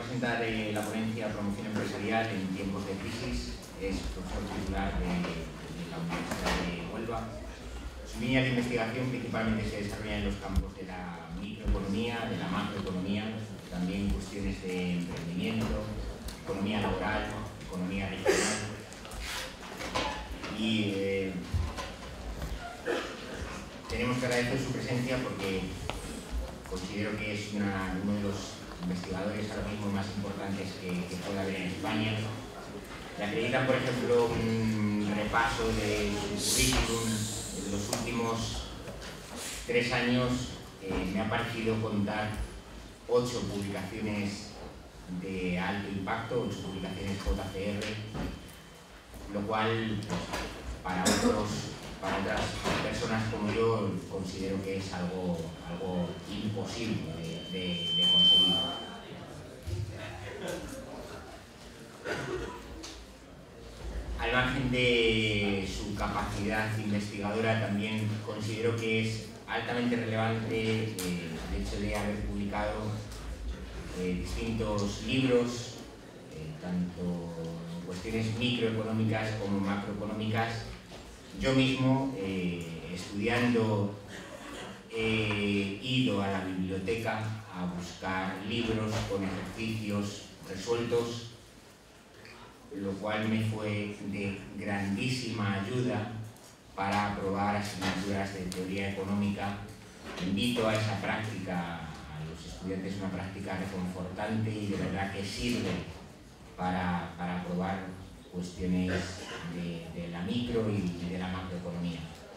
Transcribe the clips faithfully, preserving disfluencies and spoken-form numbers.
presentar eh, la ponencia Promoción Empresarial en tiempos de crisis. Es profesor titular de, de la Universidad de Huelva. Su línea de investigación principalmente se desarrolla en los campos de la microeconomía, de la macroeconomía, también cuestiones de emprendimiento, economía laboral, economía regional. Y eh, tenemos que agradecer su presencia porque considero que es una, uno de los investigadores ahora mismo más importantes que, que puede haber en España. Le acreditan, por ejemplo, un repaso de su currículum en los últimos tres años. Eh, me ha parecido contar ocho publicaciones de alto impacto, ocho publicaciones J C R, lo cual, pues, para otros, para otras personas como yo, considero que es algo, algo imposible de, de, de conseguir. Al margen de su capacidad investigadora, también considero que es altamente relevante eh, el hecho de haber publicado eh, distintos libros, eh, tanto en cuestiones microeconómicas como macroeconómicas. Yo mismo, eh, estudiando, he ido a la biblioteca a buscar libros con ejercicios resueltos, lo cual me fue de grandísima ayuda para aprobar asignaturas de teoría económica. Invito a esa práctica, a los estudiantes, una práctica reconfortante y de verdad que sirve para, para aprobar cuestiones de, de la micro y de la macroeconomía.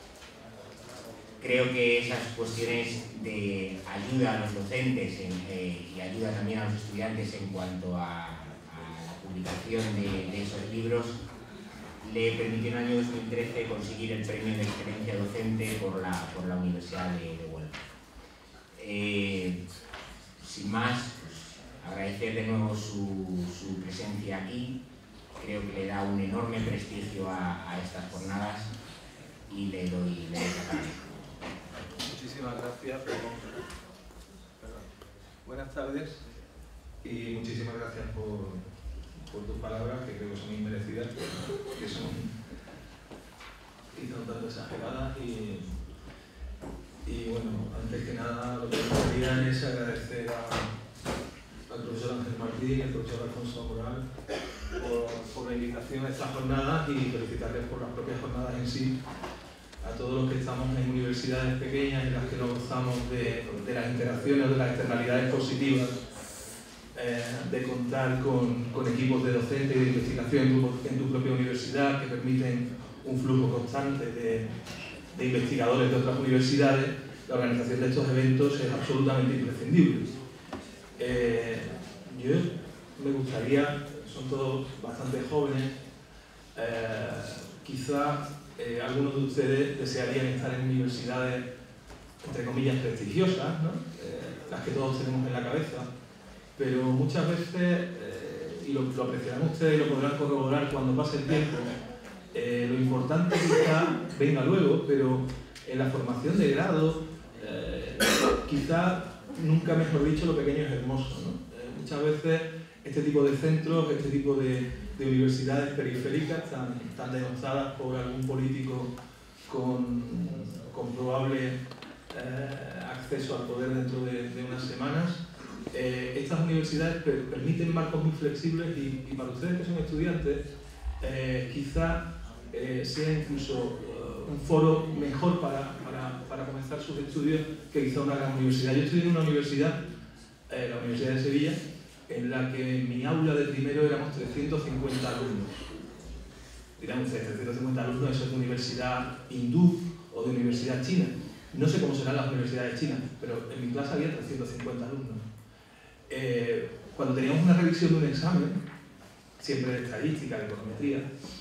Creo que esas cuestiones de ayuda a los docentes en, eh, y ayuda también a los estudiantes en cuanto a, a la publicación de, de esos libros le permitió en el año dos mil trece conseguir el premio de excelencia docente por la, por la Universidad de, de Huelva. Eh, sin más, pues, agradecer de nuevo su, su presencia aquí. Creo que le da un enorme prestigio a, a estas jornadas y le doy, le doy la palabra. Muchísimas gracias. Buenas tardes y muchísimas gracias por, por tus palabras, que creo que son inmerecidas, que son quizá un tanto exageradas. Y, y bueno, antes que nada lo que me gustaría es agradecer a, al profesor Ángel Martín y al profesor Alfonso Moral por, por la invitación a estas jornadas y felicitarles por las propias jornadas en sí. A todos los que estamos en universidades pequeñas en las que no gozamos de, de las interacciones o de las externalidades positivas, eh, de contar con, con equipos de docentes y de investigación en tu, en tu propia universidad que permiten un flujo constante de, de investigadores de otras universidades. La organización de estos eventos es absolutamente imprescindible. Eh, yo me gustaría, son todos bastante jóvenes, eh, quizá Eh, algunos de ustedes desearían estar en universidades, entre comillas, prestigiosas, ¿no? eh, las que todos tenemos en la cabeza, pero muchas veces, eh, y lo, lo apreciarán ustedes y lo podrán corroborar cuando pase el tiempo, eh, lo importante quizá venga luego, pero en la formación de grado, eh, quizá, nunca mejor dicho, lo pequeño es hermoso, ¿no? Eh, muchas veces este tipo de centros, este tipo de de universidades periféricas tan, tan denostadas por algún político con, con probable eh, acceso al poder dentro de, de unas semanas. Eh, estas universidades per, permiten marcos muy flexibles y, y para ustedes que son estudiantes, eh, quizá eh, sea incluso uh, un foro mejor para, para, para comenzar sus estudios que quizá una gran universidad. Yo estudié en una universidad, eh, la Universidad de Sevilla, en la que en mi aula de primero éramos trescientos cincuenta alumnos. Dirán ustedes, trescientos cincuenta alumnos, eso es de universidad hindú o de universidad china. No sé cómo serán las universidades chinas, pero en mi clase había trescientos cincuenta alumnos. Eh, cuando teníamos una revisión de un examen, siempre de estadística, de econometría,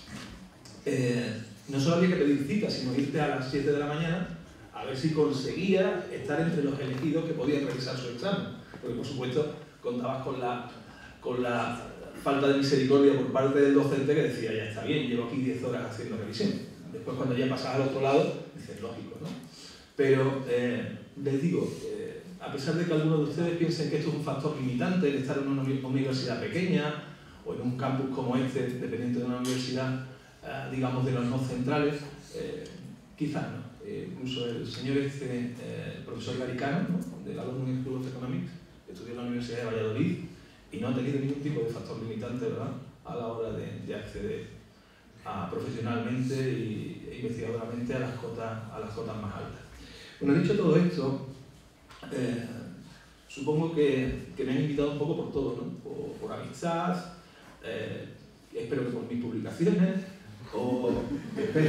eh, no solo había que pedir cita, sino irte a las siete de la mañana a ver si conseguía estar entre los elegidos que podían revisar su examen. Porque, por supuesto, contabas con la, con la falta de misericordia por parte del docente que decía, ya está bien, llevo aquí diez horas haciendo revisión. Después, cuando ya pasas al otro lado, dices, lógico, ¿no? Pero, eh, les digo, eh, a pesar de que algunos de ustedes piensen que esto es un factor limitante, el estar en una universidad pequeña o en un campus como este, dependiente de una universidad, eh, digamos, de los no centrales, eh, quizás no. Eh, incluso el señor este, eh, el profesor Garicano, ¿no?, de la London School of Economics, estudió en la Universidad de Valladolid y no ha tenido ningún tipo de factor limitante, ¿verdad?, a la hora de, de acceder a, profesionalmente y, e investigadoramente a las cotas, a las cotas más altas. Bueno, dicho todo esto, eh, supongo que, que me han invitado un poco por todo, ¿no? Por, por amistad, eh, espero que por mis publicaciones, o espero,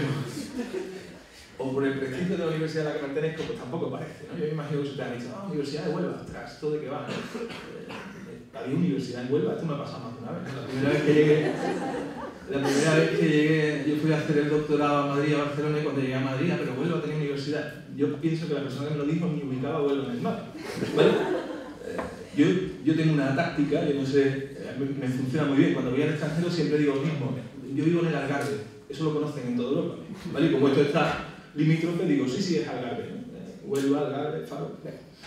o por el prestigio de la universidad a la que pertenezco, pues tampoco parece, ¿no? Yo me imagino que ustedes han dicho, ah, Universidad de Huelva, ostras, ¿esto de qué va? Eh, había universidad en Huelva, esto me ha pasado más de una vez. La primera vez que llegué, la primera vez que llegué, yo fui a hacer el doctorado a Madrid, a Barcelona, y cuando llegué a Madrid, pero Huelva tenía universidad. Yo pienso que la persona que me lo dijo ni ubicaba Huelva en el mapa, ¿vale? Eh, yo, yo tengo una táctica, yo no sé, me, me funciona muy bien. Cuando voy al extranjero siempre digo lo mismo. Yo vivo en el Algarve, eso lo conocen en toda Europa, ¿vale? Y como esto está limítrofe, digo, sí, sí, es Algarve, ¿no? Eh, Huelva, Algarve, Faro.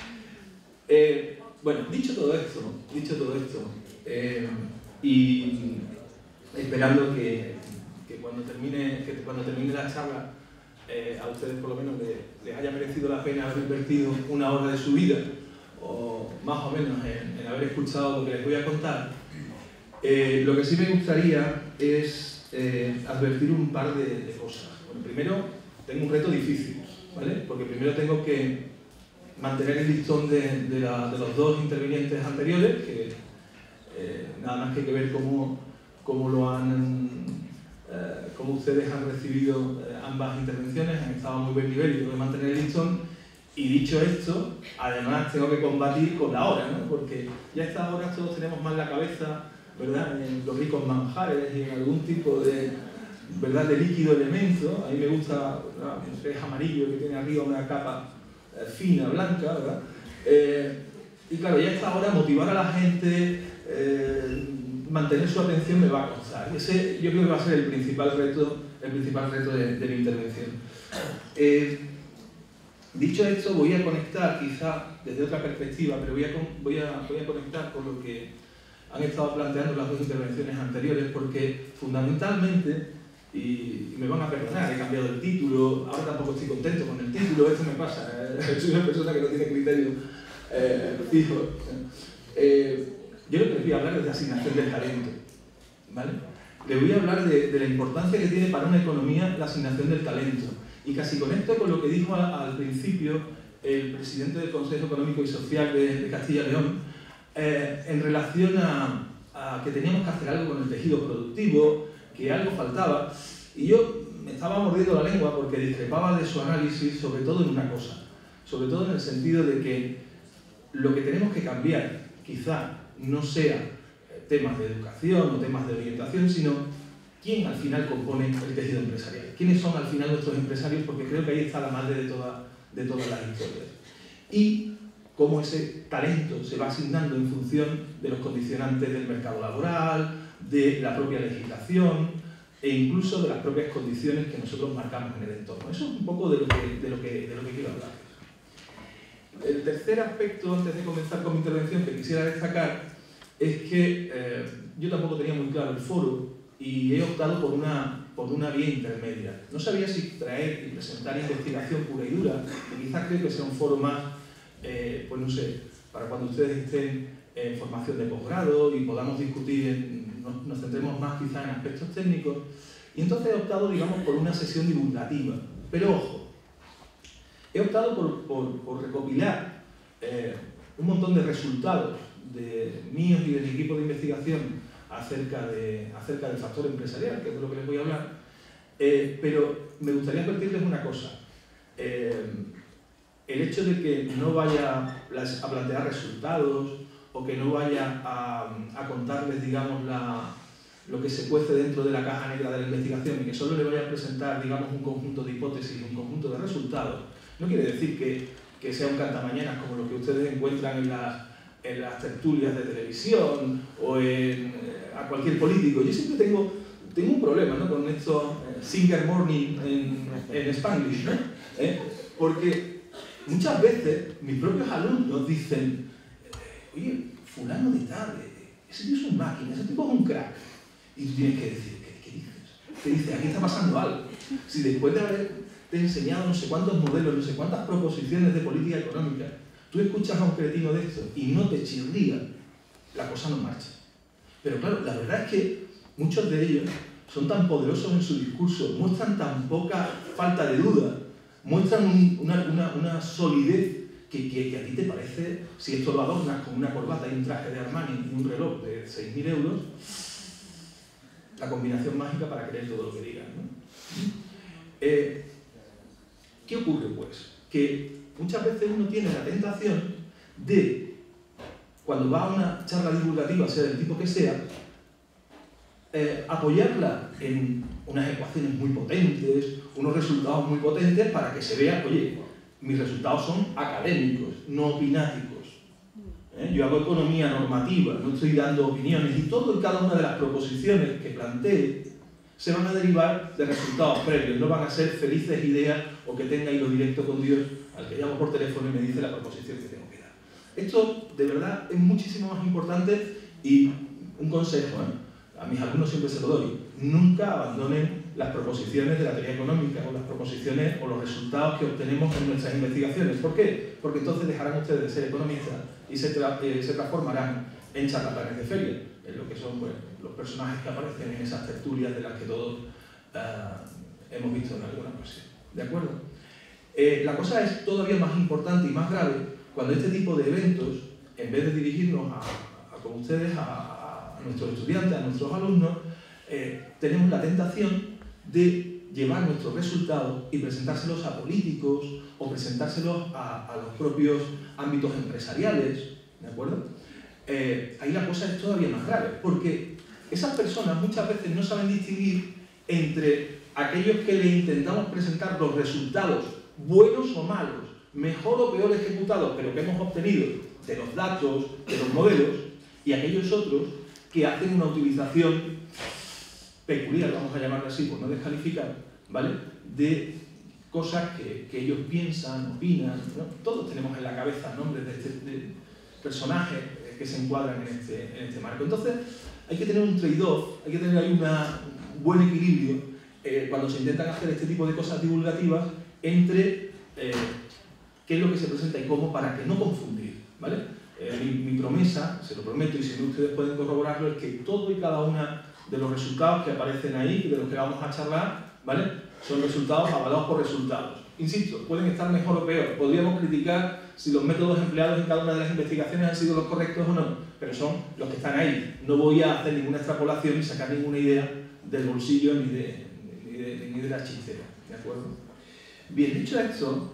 Eh, bueno, dicho todo esto, dicho todo esto, eh, y esperando que, que, cuando termine, que cuando termine la charla, eh, a ustedes por lo menos les, les haya merecido la pena haber invertido una hora de su vida, o más o menos en, en haber escuchado lo que les voy a contar. Eh, lo que sí me gustaría es eh, advertir un par de, de cosas. Bueno, primero, tengo un reto difícil, ¿vale? Porque primero tengo que mantener el listón de, de, la, de los dos intervinientes anteriores, que eh, nada más que hay que ver cómo, cómo lo han, eh, cómo ustedes han recibido eh, ambas intervenciones, han estado a muy buen nivel y tengo que mantener el listón. Y dicho esto, además tengo que combatir con la hora, ¿no? Porque ya a estas horas todos tenemos más la cabeza, ¿verdad?, en los ricos manjares y en algún tipo de, ¿verdad?, de líquido elemento. A mí me gusta, ¿verdad?, el pez amarillo que tiene arriba una capa eh, fina, blanca, ¿verdad? Eh, y claro, ya a esta hora motivar a la gente, eh, mantener su atención me va a costar. Ese yo creo que va a ser el principal reto, el principal reto de, de mi intervención. Eh, Dicho esto, voy a conectar, quizá desde otra perspectiva, pero voy a, voy, a, voy a conectar con lo que han estado planteando las dos intervenciones anteriores, porque fundamentalmente, y, y me van a perdonar, he cambiado el título, ahora tampoco estoy contento con el título, esto me pasa, eh, soy una persona que no tiene criterio eh, fijo. Eh, yo lo que les voy a hablar es de asignación del talento, ¿vale? Les voy a hablar de, de la importancia que tiene para una economía la asignación del talento. Y casi conecto con lo que dijo al, al principio el presidente del Consejo Económico y Social de, de Castilla y León, eh, en relación a, a que teníamos que hacer algo con el tejido productivo, que algo faltaba, y yo me estaba mordiendo la lengua porque discrepaba de su análisis, sobre todo en una cosa, sobre todo en el sentido de que lo que tenemos que cambiar quizá no sea temas de educación o temas de orientación, sino ¿quién al final compone el tejido empresarial? ¿Quiénes son al final nuestros empresarios? Porque creo que ahí está la madre de, toda, de todas las historias. Y cómo ese talento se va asignando en función de los condicionantes del mercado laboral, de la propia legislación e incluso de las propias condiciones que nosotros marcamos en el entorno. Eso es un poco de lo que, de lo que, de lo que quiero hablar. El tercer aspecto, antes de comenzar con mi intervención, que quisiera destacar es que eh, yo tampoco tenía muy claro el foro y he optado por una, por una vía intermedia. No sabía si traer y presentar investigación pura y dura, y quizás creo que sea un foro más, eh, pues no sé, para cuando ustedes estén en formación de posgrado y podamos discutir, en, nos, nos centremos más quizás en aspectos técnicos. Y entonces he optado, digamos, por una sesión divulgativa. Pero ojo, he optado por, por, por recopilar eh, un montón de resultados de míos y de mi equipo de investigación acerca, de, acerca del factor empresarial, que es de lo que les voy a hablar, eh, pero me gustaría advertirles una cosa. Eh, el hecho de que no vaya a plantear resultados o que no vaya a, a contarles, digamos, la, lo que se cuece dentro de la caja negra de la investigación y que solo le vaya a presentar, digamos, un conjunto de hipótesis, un conjunto de resultados, no quiere decir que, que sea un cantamañanas como lo que ustedes encuentran en las, en las tertulias de televisión o en, a cualquier político. Yo siempre tengo, tengo un problema, ¿no?, con esto, eh, Singer Morning en, en Spanglish, ¿no? ¿Eh? Porque muchas veces mis propios alumnos dicen, oye, fulano de tal, ese tío es un máquina, ese tipo es un crack. Y tú tienes que decir, ¿qué, qué dices? ¿Qué dices? Aquí está pasando algo. Si después de haberte enseñado no sé cuántos modelos, no sé cuántas proposiciones de política económica, tú escuchas a un cretino de esto y no te chirría, la cosa no marcha. Pero claro, la verdad es que muchos de ellos son tan poderosos en su discurso, muestran tan poca falta de duda, muestran un, una, una, una solidez que, que, que a ti te parece, si esto lo adornas con una corbata y un traje de Armani y un reloj de seis mil euros, la combinación mágica para creer todo lo que digan, ¿no? Eh, ¿Qué ocurre, pues? Que muchas veces uno tiene la tentación de, cuando va a una charla divulgativa, sea del tipo que sea, eh, apoyarla en unas ecuaciones muy potentes, unos resultados muy potentes, para que se vea, oye, mis resultados son académicos, no opináticos. ¿Eh? Yo hago economía normativa, no estoy dando opiniones, y todo y cada una de las proposiciones que plantee se van a derivar de resultados previos, no van a ser felices ideas o que tenga hilo directo con Dios al que llamo por teléfono y me dice la proposición que tengo que dar. Esto, de verdad, es muchísimo más importante, y un consejo, ¿eh? A mis alumnos siempre se lo doy: nunca abandonen las proposiciones de la teoría económica o las proposiciones o los resultados que obtenemos en nuestras investigaciones. ¿Por qué? Porque entonces dejarán ustedes de ser economistas y se, tra eh, se transformarán en charlatanes de feria, en lo que son, pues, los personajes que aparecen en esas tertulias de las que todos uh, hemos visto en alguna ocasión. ¿De acuerdo? Eh, la cosa es todavía más importante y más grave cuando este tipo de eventos, en vez de dirigirnos a, a, con ustedes, a, a nuestros estudiantes, a nuestros alumnos, eh, tenemos la tentación de llevar nuestros resultados y presentárselos a políticos o presentárselos a, a los propios ámbitos empresariales, ¿de acuerdo? Eh, ahí la cosa es todavía más grave, porque esas personas muchas veces no saben distinguir entre aquellos que le intentamos presentar los resultados, buenos o malos, mejor o peor ejecutados, pero que hemos obtenido de los datos, de los modelos, y aquellos otros que hacen una utilización peculiar, vamos a llamarlo así, por no descalificar, ¿vale?, de cosas que, que ellos piensan, opinan, ¿no? Todos tenemos en la cabeza nombres de, este, de personajes que se encuadran en este, en este marco. Entonces, hay que tener un trade-off, hay que tener ahí una, un buen equilibrio eh, cuando se intentan hacer este tipo de cosas divulgativas entre eh, qué es lo que se presenta y cómo, para que no confundir, ¿vale? Eh, mi, mi promesa, se lo prometo, y si no ustedes pueden corroborarlo, es que todo y cada una de los resultados que aparecen ahí y de los que vamos a charlar, ¿vale?, son resultados avalados por resultados. Insisto, pueden estar mejor o peor. Podríamos criticar si los métodos empleados en cada una de las investigaciones han sido los correctos o no, pero son los que están ahí. No voy a hacer ninguna extrapolación ni sacar ninguna idea del bolsillo ni de, ni de, ni de la chistera, ¿de acuerdo? Bien, dicho esto,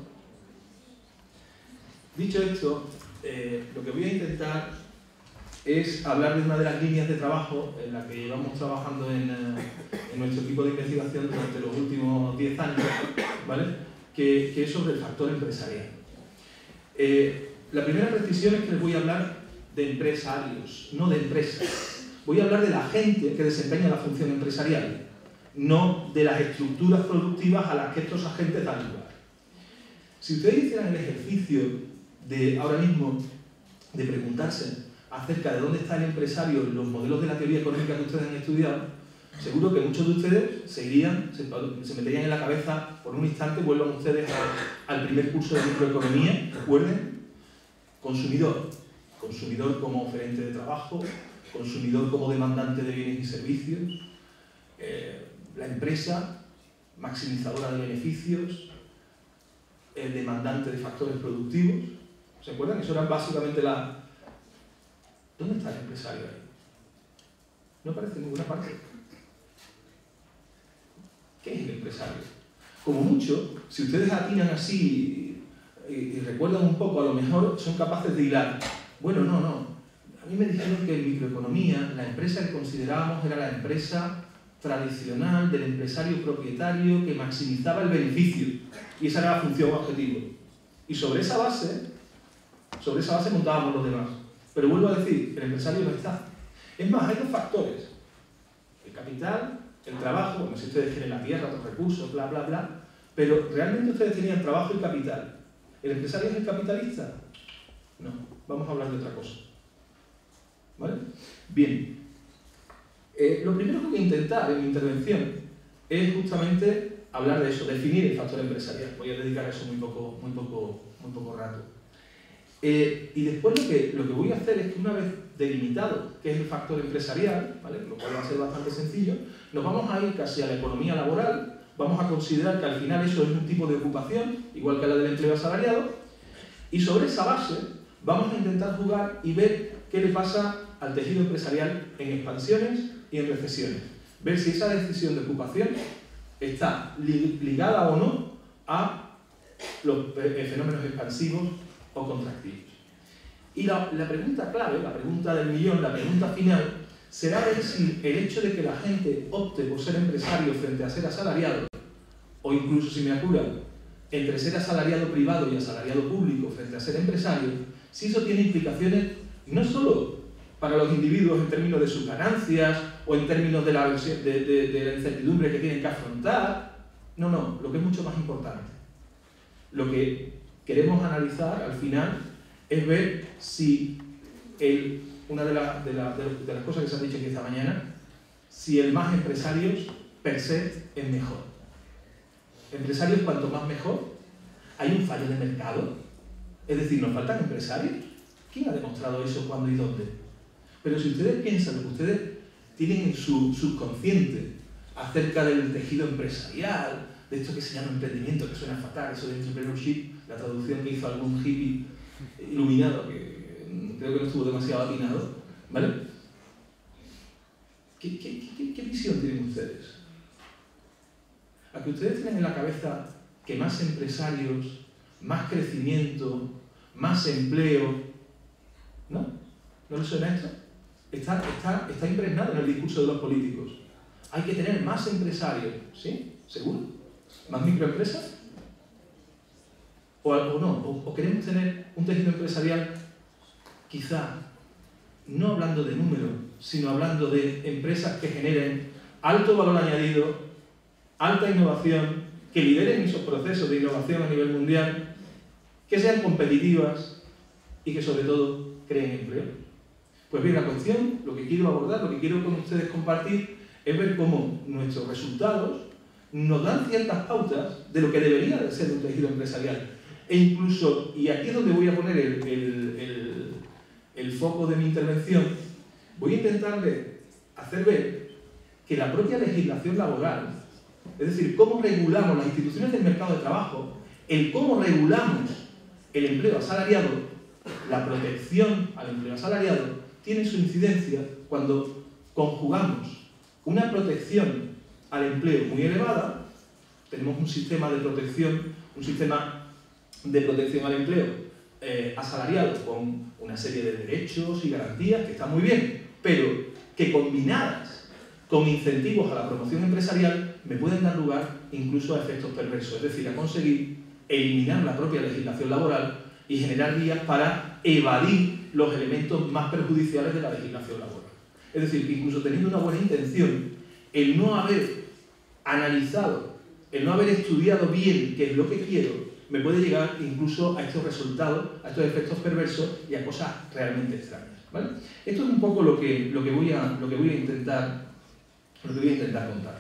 dicho esto, eh, lo que voy a intentar es hablar de una de las líneas de trabajo en la que llevamos trabajando en, en nuestro equipo de investigación durante los últimos diez años, ¿vale?, que, que es sobre el factor empresarial. Eh, la primera precisión es que les voy a hablar de empresarios, no de empresas. Voy a hablar de la gente que desempeña la función empresarial, no de las estructuras productivas a las que estos agentes dan lugar. Si ustedes hicieran el ejercicio de ahora mismo de preguntarse acerca de dónde está el empresario en los modelos de la teoría económica que ustedes han estudiado, seguro que muchos de ustedes se irían, se, se meterían en la cabeza por un instante, vuelvan ustedes a, al primer curso de microeconomía, recuerden, consumidor, consumidor como oferente de trabajo, consumidor como demandante de bienes y servicios, eh, la empresa, maximizadora de beneficios, el demandante de factores productivos. ¿Se acuerdan? Eso era básicamente la... ¿Dónde está el empresario ahí? No aparece en ninguna parte. ¿Qué es el empresario? Como mucho, si ustedes atinan así y, y recuerdan un poco, a lo mejor son capaces de hilar. Bueno, no, no. A mí me dijeron que en microeconomía la empresa que considerábamos era la empresa tradicional del empresario propietario que maximizaba el beneficio. Y esa era la función objetivo. Y sobre esa base, sobre esa base montábamos los demás. Pero vuelvo a decir, el empresario no está. Es más, hay dos factores. El capital, el trabajo, bueno, si ustedes tienen la tierra, los recursos, bla, bla, bla, pero realmente ustedes tenían trabajo y capital. ¿El empresario es el capitalista? No, vamos a hablar de otra cosa. ¿Vale? Bien, eh, lo primero que voy a intentar en mi intervención es justamente hablar de eso, definir el factor empresarial. Voy a dedicar a eso muy poco, muy poco, muy poco rato. Eh, y después lo que, lo que voy a hacer es que una vez delimitado qué es el factor empresarial, ¿vale? Lo cual va a ser bastante sencillo, nos vamos a ir casi a la economía laboral, vamos a considerar que al final eso es un tipo de ocupación, igual que la del empleo asalariado, y sobre esa base vamos a intentar jugar y ver qué le pasa al tejido empresarial en expansiones y en recesiones. Ver si esa decisión de ocupación está ligada o no a los fenómenos expansivos o contractivos. Y la, la pregunta clave, la pregunta del millón, la pregunta final, será ver si el hecho de que la gente opte por ser empresario frente a ser asalariado, o incluso, si me apuran, entre ser asalariado privado y asalariado público frente a ser empresario, si eso tiene implicaciones no solo para los individuos en términos de sus ganancias o en términos de la, de, de, de la incertidumbre que tienen que afrontar. No, no, lo que es mucho más importante. Lo que queremos analizar al final es ver si el, una de, la, de, la, de, de las cosas que se han dicho aquí esta mañana, si el más empresarios per se es mejor. Empresarios cuanto más mejor. ¿Hay un fallo de mercado? Es decir, ¿nos faltan empresarios? ¿Quién ha demostrado eso, cuándo y dónde? Pero si ustedes piensan lo que ustedes tienen en su subconsciente acerca del tejido empresarial, de esto que se llama emprendimiento, que suena fatal, eso de entrepreneurship, la traducción que hizo algún hippie iluminado, que creo que no estuvo demasiado atinado, ¿vale? ¿Qué, qué, qué, qué visión tienen ustedes? ¿A que ustedes tienen en la cabeza que más empresarios, más crecimiento, más empleo? ¿No? ¿No les suena esto? Está, está, está impregnado en el discurso de los políticos. Hay que tener más empresarios, ¿sí? ¿Seguro? ¿Más microempresas? ¿O, o no? O, ¿O queremos tener un tejido empresarial, quizá, no hablando de números, sino hablando de empresas que generen alto valor añadido, alta innovación, que lideren esos procesos de innovación a nivel mundial, que sean competitivas y que sobre todo creen empleo? Pues bien, la cuestión, lo que quiero abordar, lo que quiero con ustedes compartir, es ver cómo nuestros resultados nos dan ciertas pautas de lo que debería de ser un tejido empresarial. E incluso, y aquí es donde voy a poner el, el, el, el foco de mi intervención, voy a intentarle hacer ver que la propia legislación laboral, es decir, cómo regulamos las instituciones del mercado de trabajo, el cómo regulamos el empleo asalariado, la protección al empleo asalariado, tiene su incidencia cuando conjugamos una protección al empleo muy elevada. Tenemos un sistema de protección, un sistema de protección al empleo eh, asalariado con una serie de derechos y garantías que están muy bien, pero que combinadas con incentivos a la promoción empresarial me pueden dar lugar incluso a efectos perversos, es decir, a conseguir eliminar la propia legislación laboral y generar vías para evadir los elementos más perjudiciales de la legislación laboral. Es decir, que incluso teniendo una buena intención, el no haber analizado, el no haber estudiado bien qué es lo que quiero, me puede llegar incluso a estos resultados, a estos efectos perversos y a cosas realmente extrañas, ¿vale? Esto es un poco lo que, lo que, voy, a, lo que voy a intentar, lo que voy a intentar contarles.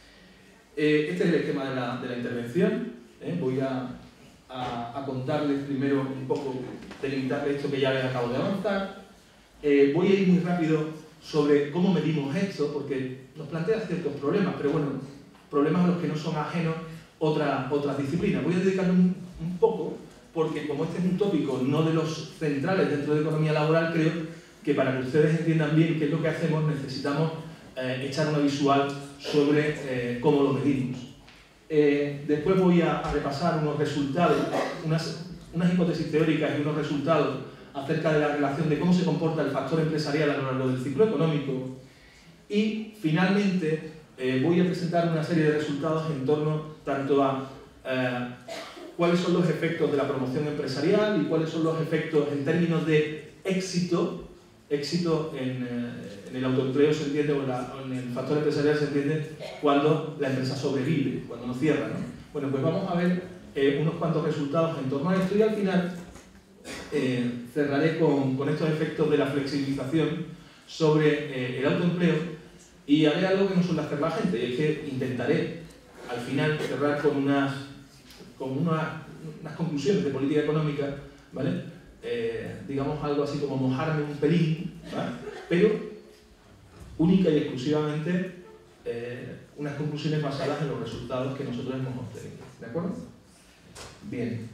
Eh, este es el esquema de la, de la intervención. ¿eh? Voy a, a, a contarles primero un poco, delimitarles esto que ya les acabo de avanzar. Eh, voy a ir muy rápido sobre cómo medimos esto, porque nos plantea ciertos problemas, pero bueno, problemas a los que no son ajenos otra, otras disciplinas. Voy a dedicarme un, un poco, porque como este es un tópico no de los centrales dentro de economía laboral, creo que para que ustedes entiendan bien qué es lo que hacemos, necesitamos eh, echar una visual sobre eh, cómo lo medimos. Eh, después voy a, a repasar unos resultados, unas, unas hipótesis teóricas y unos resultados acerca de la relación de cómo se comporta el factor empresarial a lo largo del ciclo económico. Y finalmente eh, voy a presentar una serie de resultados en torno tanto a eh, cuáles son los efectos de la promoción empresarial y cuáles son los efectos en términos de éxito. Éxito en, eh, en el autoempleo se entiende, o, la, o en el factor empresarial se entiende cuando la empresa sobrevive, cuando no cierra, ¿no? Bueno, pues vamos a ver eh, unos cuantos resultados en torno a esto y al final eh, cerraré con, con estos efectos de la flexibilización sobre eh, el autoempleo y haré algo que no suele hacer la gente, y es que intentaré al final cerrar con unas, con una, unas conclusiones de política económica, ¿vale? Eh, digamos algo así como mojarme un pelín, ¿vale? Pero única y exclusivamente eh, unas conclusiones basadas en los resultados que nosotros hemos obtenido. ¿De acuerdo? Bien.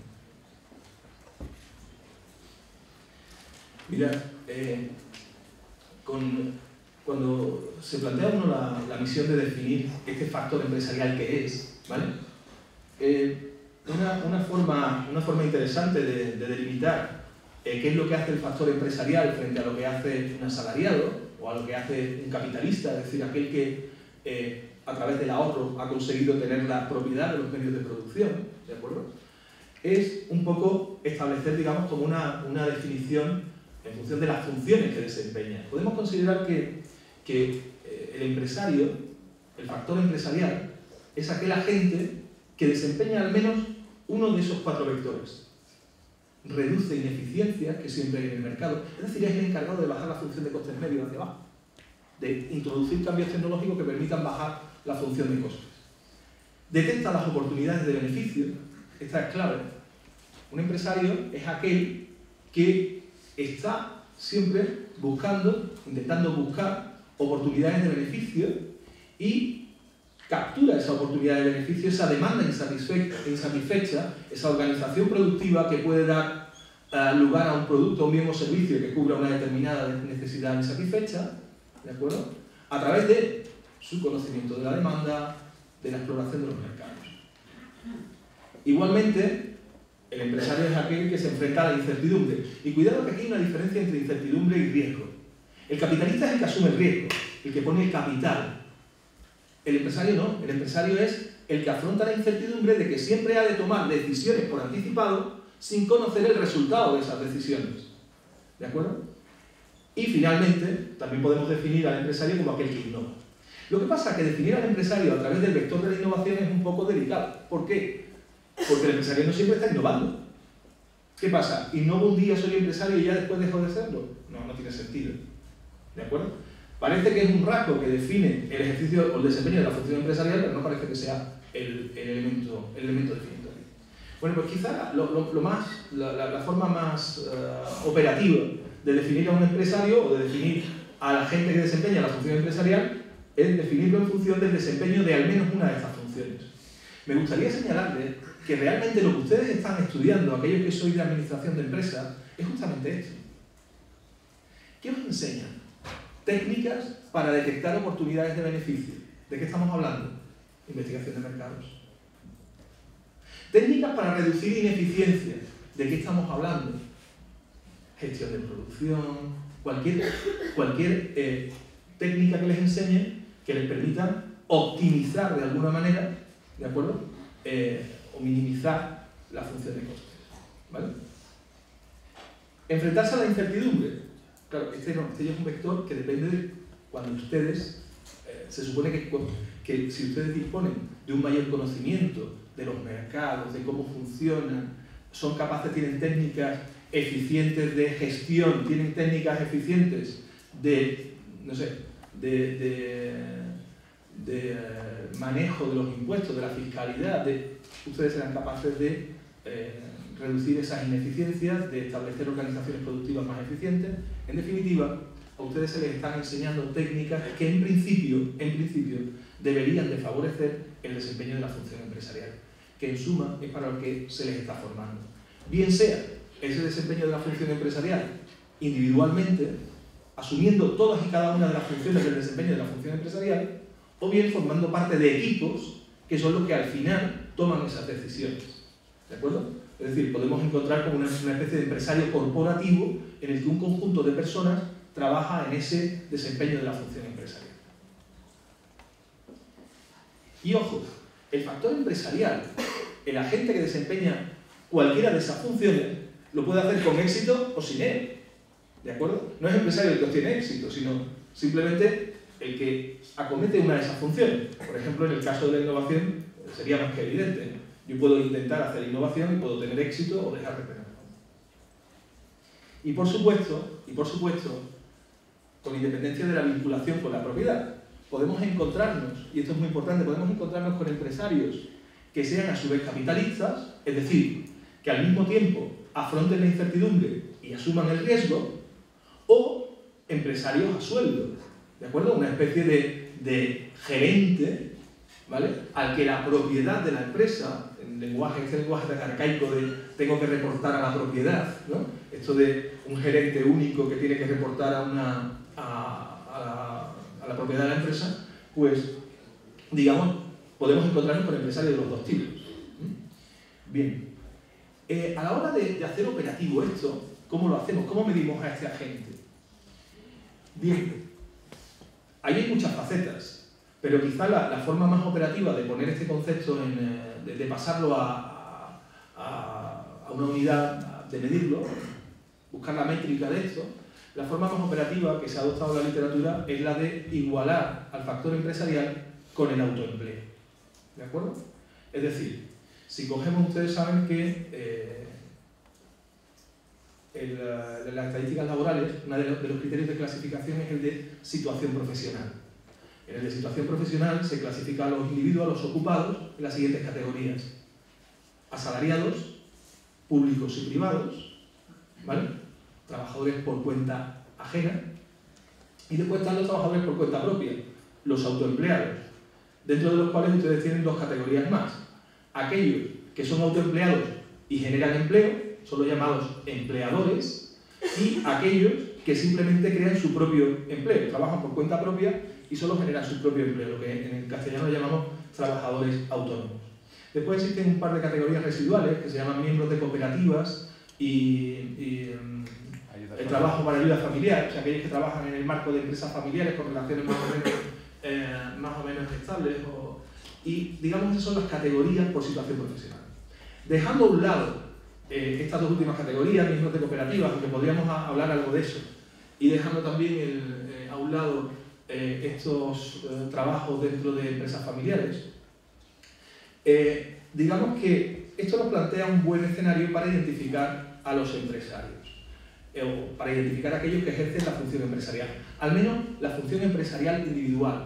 Mira, eh, con, cuando se plantea uno la, la misión de definir este factor empresarial que es, ¿vale? Eh, una, una, forma, una forma interesante de, de delimitar eh, qué es lo que hace el factor empresarial frente a lo que hace un asalariado o a lo que hace un capitalista, es decir, aquel que eh, a través del ahorro ha conseguido tener la propiedad de los medios de producción, ¿de acuerdo? Es un poco establecer, digamos, como una, una definición en función de las funciones que desempeña. Podemos considerar que, que eh, el empresario, el factor empresarial, es aquel agente que desempeña al menos uno de esos cuatro vectores. Reduce ineficiencias que siempre hay en el mercado, es decir, es el encargado de bajar la función de costes medios hacia abajo, de introducir cambios tecnológicos que permitan bajar la función de costes. Detecta las oportunidades de beneficio, esta es clave. Un empresario es aquel que está siempre buscando, intentando buscar oportunidades de beneficio y captura esa oportunidad de beneficio, esa demanda insatisfecha, insatisfecha esa organización productiva que puede dar uh, lugar a un producto, un bien o servicio que cubra una determinada necesidad insatisfecha, ¿de acuerdo? A través de su conocimiento de la demanda, de la exploración de los mercados. Igualmente, el empresario es aquel que se enfrenta a la incertidumbre. Y cuidado que aquí hay una diferencia entre incertidumbre y riesgo. El capitalista es el que asume el riesgo, el que pone el capital. El empresario no, el empresario es el que afronta la incertidumbre de que siempre ha de tomar decisiones por anticipado sin conocer el resultado de esas decisiones. ¿De acuerdo? Y finalmente, también podemos definir al empresario como aquel que innova. Lo que pasa es que definir al empresario a través del vector de la innovación es un poco delicado. ¿Por qué? Porque el empresario no siempre está innovando. ¿Qué pasa? ¿Innovo un día, soy empresario y ya después dejo de serlo? No, no tiene sentido. ¿De acuerdo? Parece que es un rasgo que define el ejercicio o el desempeño de la función empresarial, pero no parece que sea el, el, elemento, el elemento definitorio. Bueno, pues quizá lo, lo, lo más, la, la, la forma más uh, operativa de definir a un empresario o de definir a la gente que desempeña la función empresarial es definirlo en función del desempeño de al menos una de estas funciones. Me gustaría señalarles que realmente lo que ustedes están estudiando, aquellos que sois de administración de empresas, es justamente esto. ¿Qué os enseñan? Técnicas para detectar oportunidades de beneficio. ¿De qué estamos hablando? Investigación de mercados. Técnicas para reducir ineficiencias. ¿De qué estamos hablando? Gestión de producción, cualquier, cualquier eh, técnica que les enseñe que les permita optimizar de alguna manera, ¿de acuerdo? Eh, o minimizar la función de costes, ¿vale? Enfrentarse a la incertidumbre. Claro, este, no, este ya es un vector que depende de cuando ustedes, eh, se supone que, que si ustedes disponen de un mayor conocimiento de los mercados, de cómo funcionan, son capaces, tienen técnicas eficientes de gestión, tienen técnicas eficientes de, no sé, de, de, de manejo de los impuestos, de la fiscalidad, de, ustedes serán capaces de eh, reducir esas ineficiencias, de establecer organizaciones productivas más eficientes. En definitiva, a ustedes se les están enseñando técnicas que en principio, en principio deberían de favorecer el desempeño de la función empresarial, que en suma es para lo que se les está formando. Bien sea ese desempeño de la función empresarial individualmente, asumiendo todas y cada una de las funciones del desempeño de la función empresarial, o bien formando parte de equipos que son los que al final toman esas decisiones. ¿De acuerdo? Es decir, podemos encontrar como una, una especie de empresario corporativo en el que un conjunto de personas trabaja en ese desempeño de la función empresarial. Y ojo, el factor empresarial, el agente que desempeña cualquiera de esas funciones, lo puede hacer con éxito o sin él. ¿De acuerdo? No es el empresario el que obtiene éxito, sino simplemente el que acomete una de esas funciones. Por ejemplo, en el caso de la innovación sería más que evidente. Yo puedo intentar hacer innovación y puedo tener éxito o dejar de tenerlo. Y por supuesto, y por supuesto, con independencia de la vinculación con la propiedad, podemos encontrarnos, y esto es muy importante, podemos encontrarnos con empresarios que sean a su vez capitalistas, es decir, que al mismo tiempo afronten la incertidumbre y asuman el riesgo, o empresarios a sueldo, ¿de acuerdo? Una especie de, de gerente, ¿vale?, al que la propiedad de la empresa, en lenguaje, este lenguaje tan arcaico de tengo que reportar a la propiedad, ¿no? Esto de un gerente único que tiene que reportar a, una, a, a, la, a la propiedad de la empresa, pues, digamos, podemos encontrarnos con empresarios de los dos tipos. Bien, eh, a la hora de, de hacer operativo esto, ¿cómo lo hacemos? ¿Cómo medimos a este agente? Bien, ahí hay muchas facetas, pero quizá la, la forma más operativa de poner este concepto, en, eh, de, de pasarlo a, a, a una unidad, de medirlo, buscar la métrica de esto, la forma más operativa que se ha adoptado en la literatura es la de igualar al factor empresarial con el autoempleo. ¿De acuerdo? Es decir, si cogemos, ustedes saben que eh, en, la, en las estadísticas laborales, uno de los, de los criterios de clasificación es el de situación profesional. En el de situación profesional se clasifica a los individuos, a los ocupados, en las siguientes categorías: asalariados, públicos y privados, ¿vale?, trabajadores por cuenta ajena, y después están los trabajadores por cuenta propia, los autoempleados, dentro de los cuales ustedes tienen dos categorías más: aquellos que son autoempleados y generan empleo, son los llamados empleadores, y aquellos que simplemente crean su propio empleo, trabajan por cuenta propia y solo generan su propio empleo, lo que en el castellano llamamos trabajadores autónomos. Después existen un par de categorías residuales que se llaman miembros de cooperativas y, y um, el trabajo para ayuda familiar, o sea, aquellos que trabajan en el marco de empresas familiares con relaciones más o menos, eh, más o menos estables, o, y digamos que son las categorías por situación profesional. Dejando a un lado eh, estas dos últimas categorías, miembros de cooperativas, aunque podríamos a, hablar algo de eso, y dejando también el, eh, a un lado eh, estos eh, trabajos dentro de empresas familiares, eh, digamos que esto nos plantea un buen escenario para identificar a los empresarios, eh, o para identificar a aquellos que ejercen la función empresarial, al menos la función empresarial individual.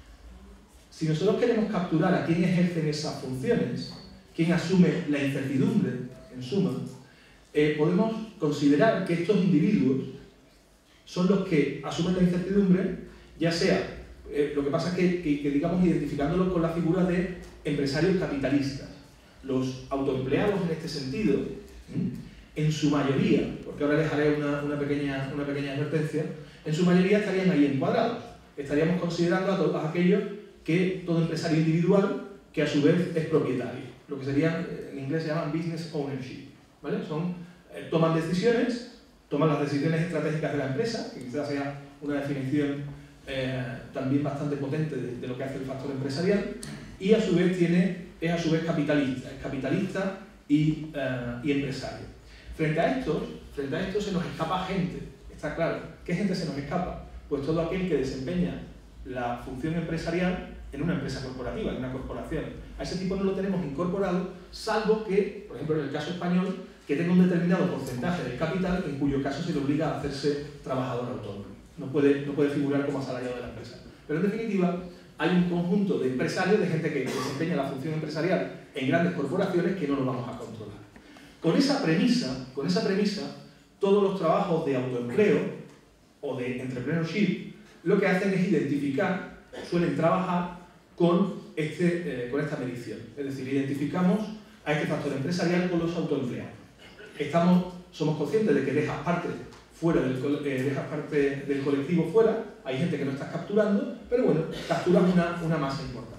Si nosotros queremos capturar a quién ejercen esas funciones, quién asume la incertidumbre, en suma, eh, podemos considerar que estos individuos son los que asumen la incertidumbre, ya sea, eh, lo que pasa es que, que, que digamos, identificándolos con la figura de empresarios capitalistas. Los autoempleados en este sentido, ¿sí?, en su mayoría, porque ahora les haré una, una, pequeña, una pequeña advertencia, en su mayoría estarían ahí encuadrados. Estaríamos considerando a todos aquellos que todo empresario individual que a su vez es propietario, lo que serían, en inglés se llaman business ownership, ¿vale? Son, eh, toman decisiones, toman las decisiones estratégicas de la empresa, que quizás sea una definición eh, también bastante potente de, de lo que hace el factor empresarial, y a su vez tiene, es a su vez capitalista, es capitalista y, eh, y empresario. Frente a estos, frente a estos se nos escapa gente, está claro. ¿Qué gente se nos escapa? Pues todo aquel que desempeña la función empresarial en una empresa corporativa, en una corporación. A ese tipo no lo tenemos incorporado, salvo que, por ejemplo, en el caso español, que tenga un determinado porcentaje del capital, en cuyo caso se le obliga a hacerse trabajador autónomo. No puede, no puede figurar como asalariado de la empresa. Pero en definitiva, hay un conjunto de empresarios, de gente que desempeña la función empresarial en grandes corporaciones que no lo vamos a controlar. Con esa premisa, con esa premisa, todos los trabajos de autoempleo o de entrepreneurship lo que hacen es identificar, suelen trabajar con, este, eh, con esta medición. Es decir, identificamos a este factor empresarial con los autoempleados. Estamos, somos conscientes de que dejas parte, fuera del, eh, dejas parte del colectivo fuera, hay gente que no estás capturando, pero bueno, capturas una, una masa importante.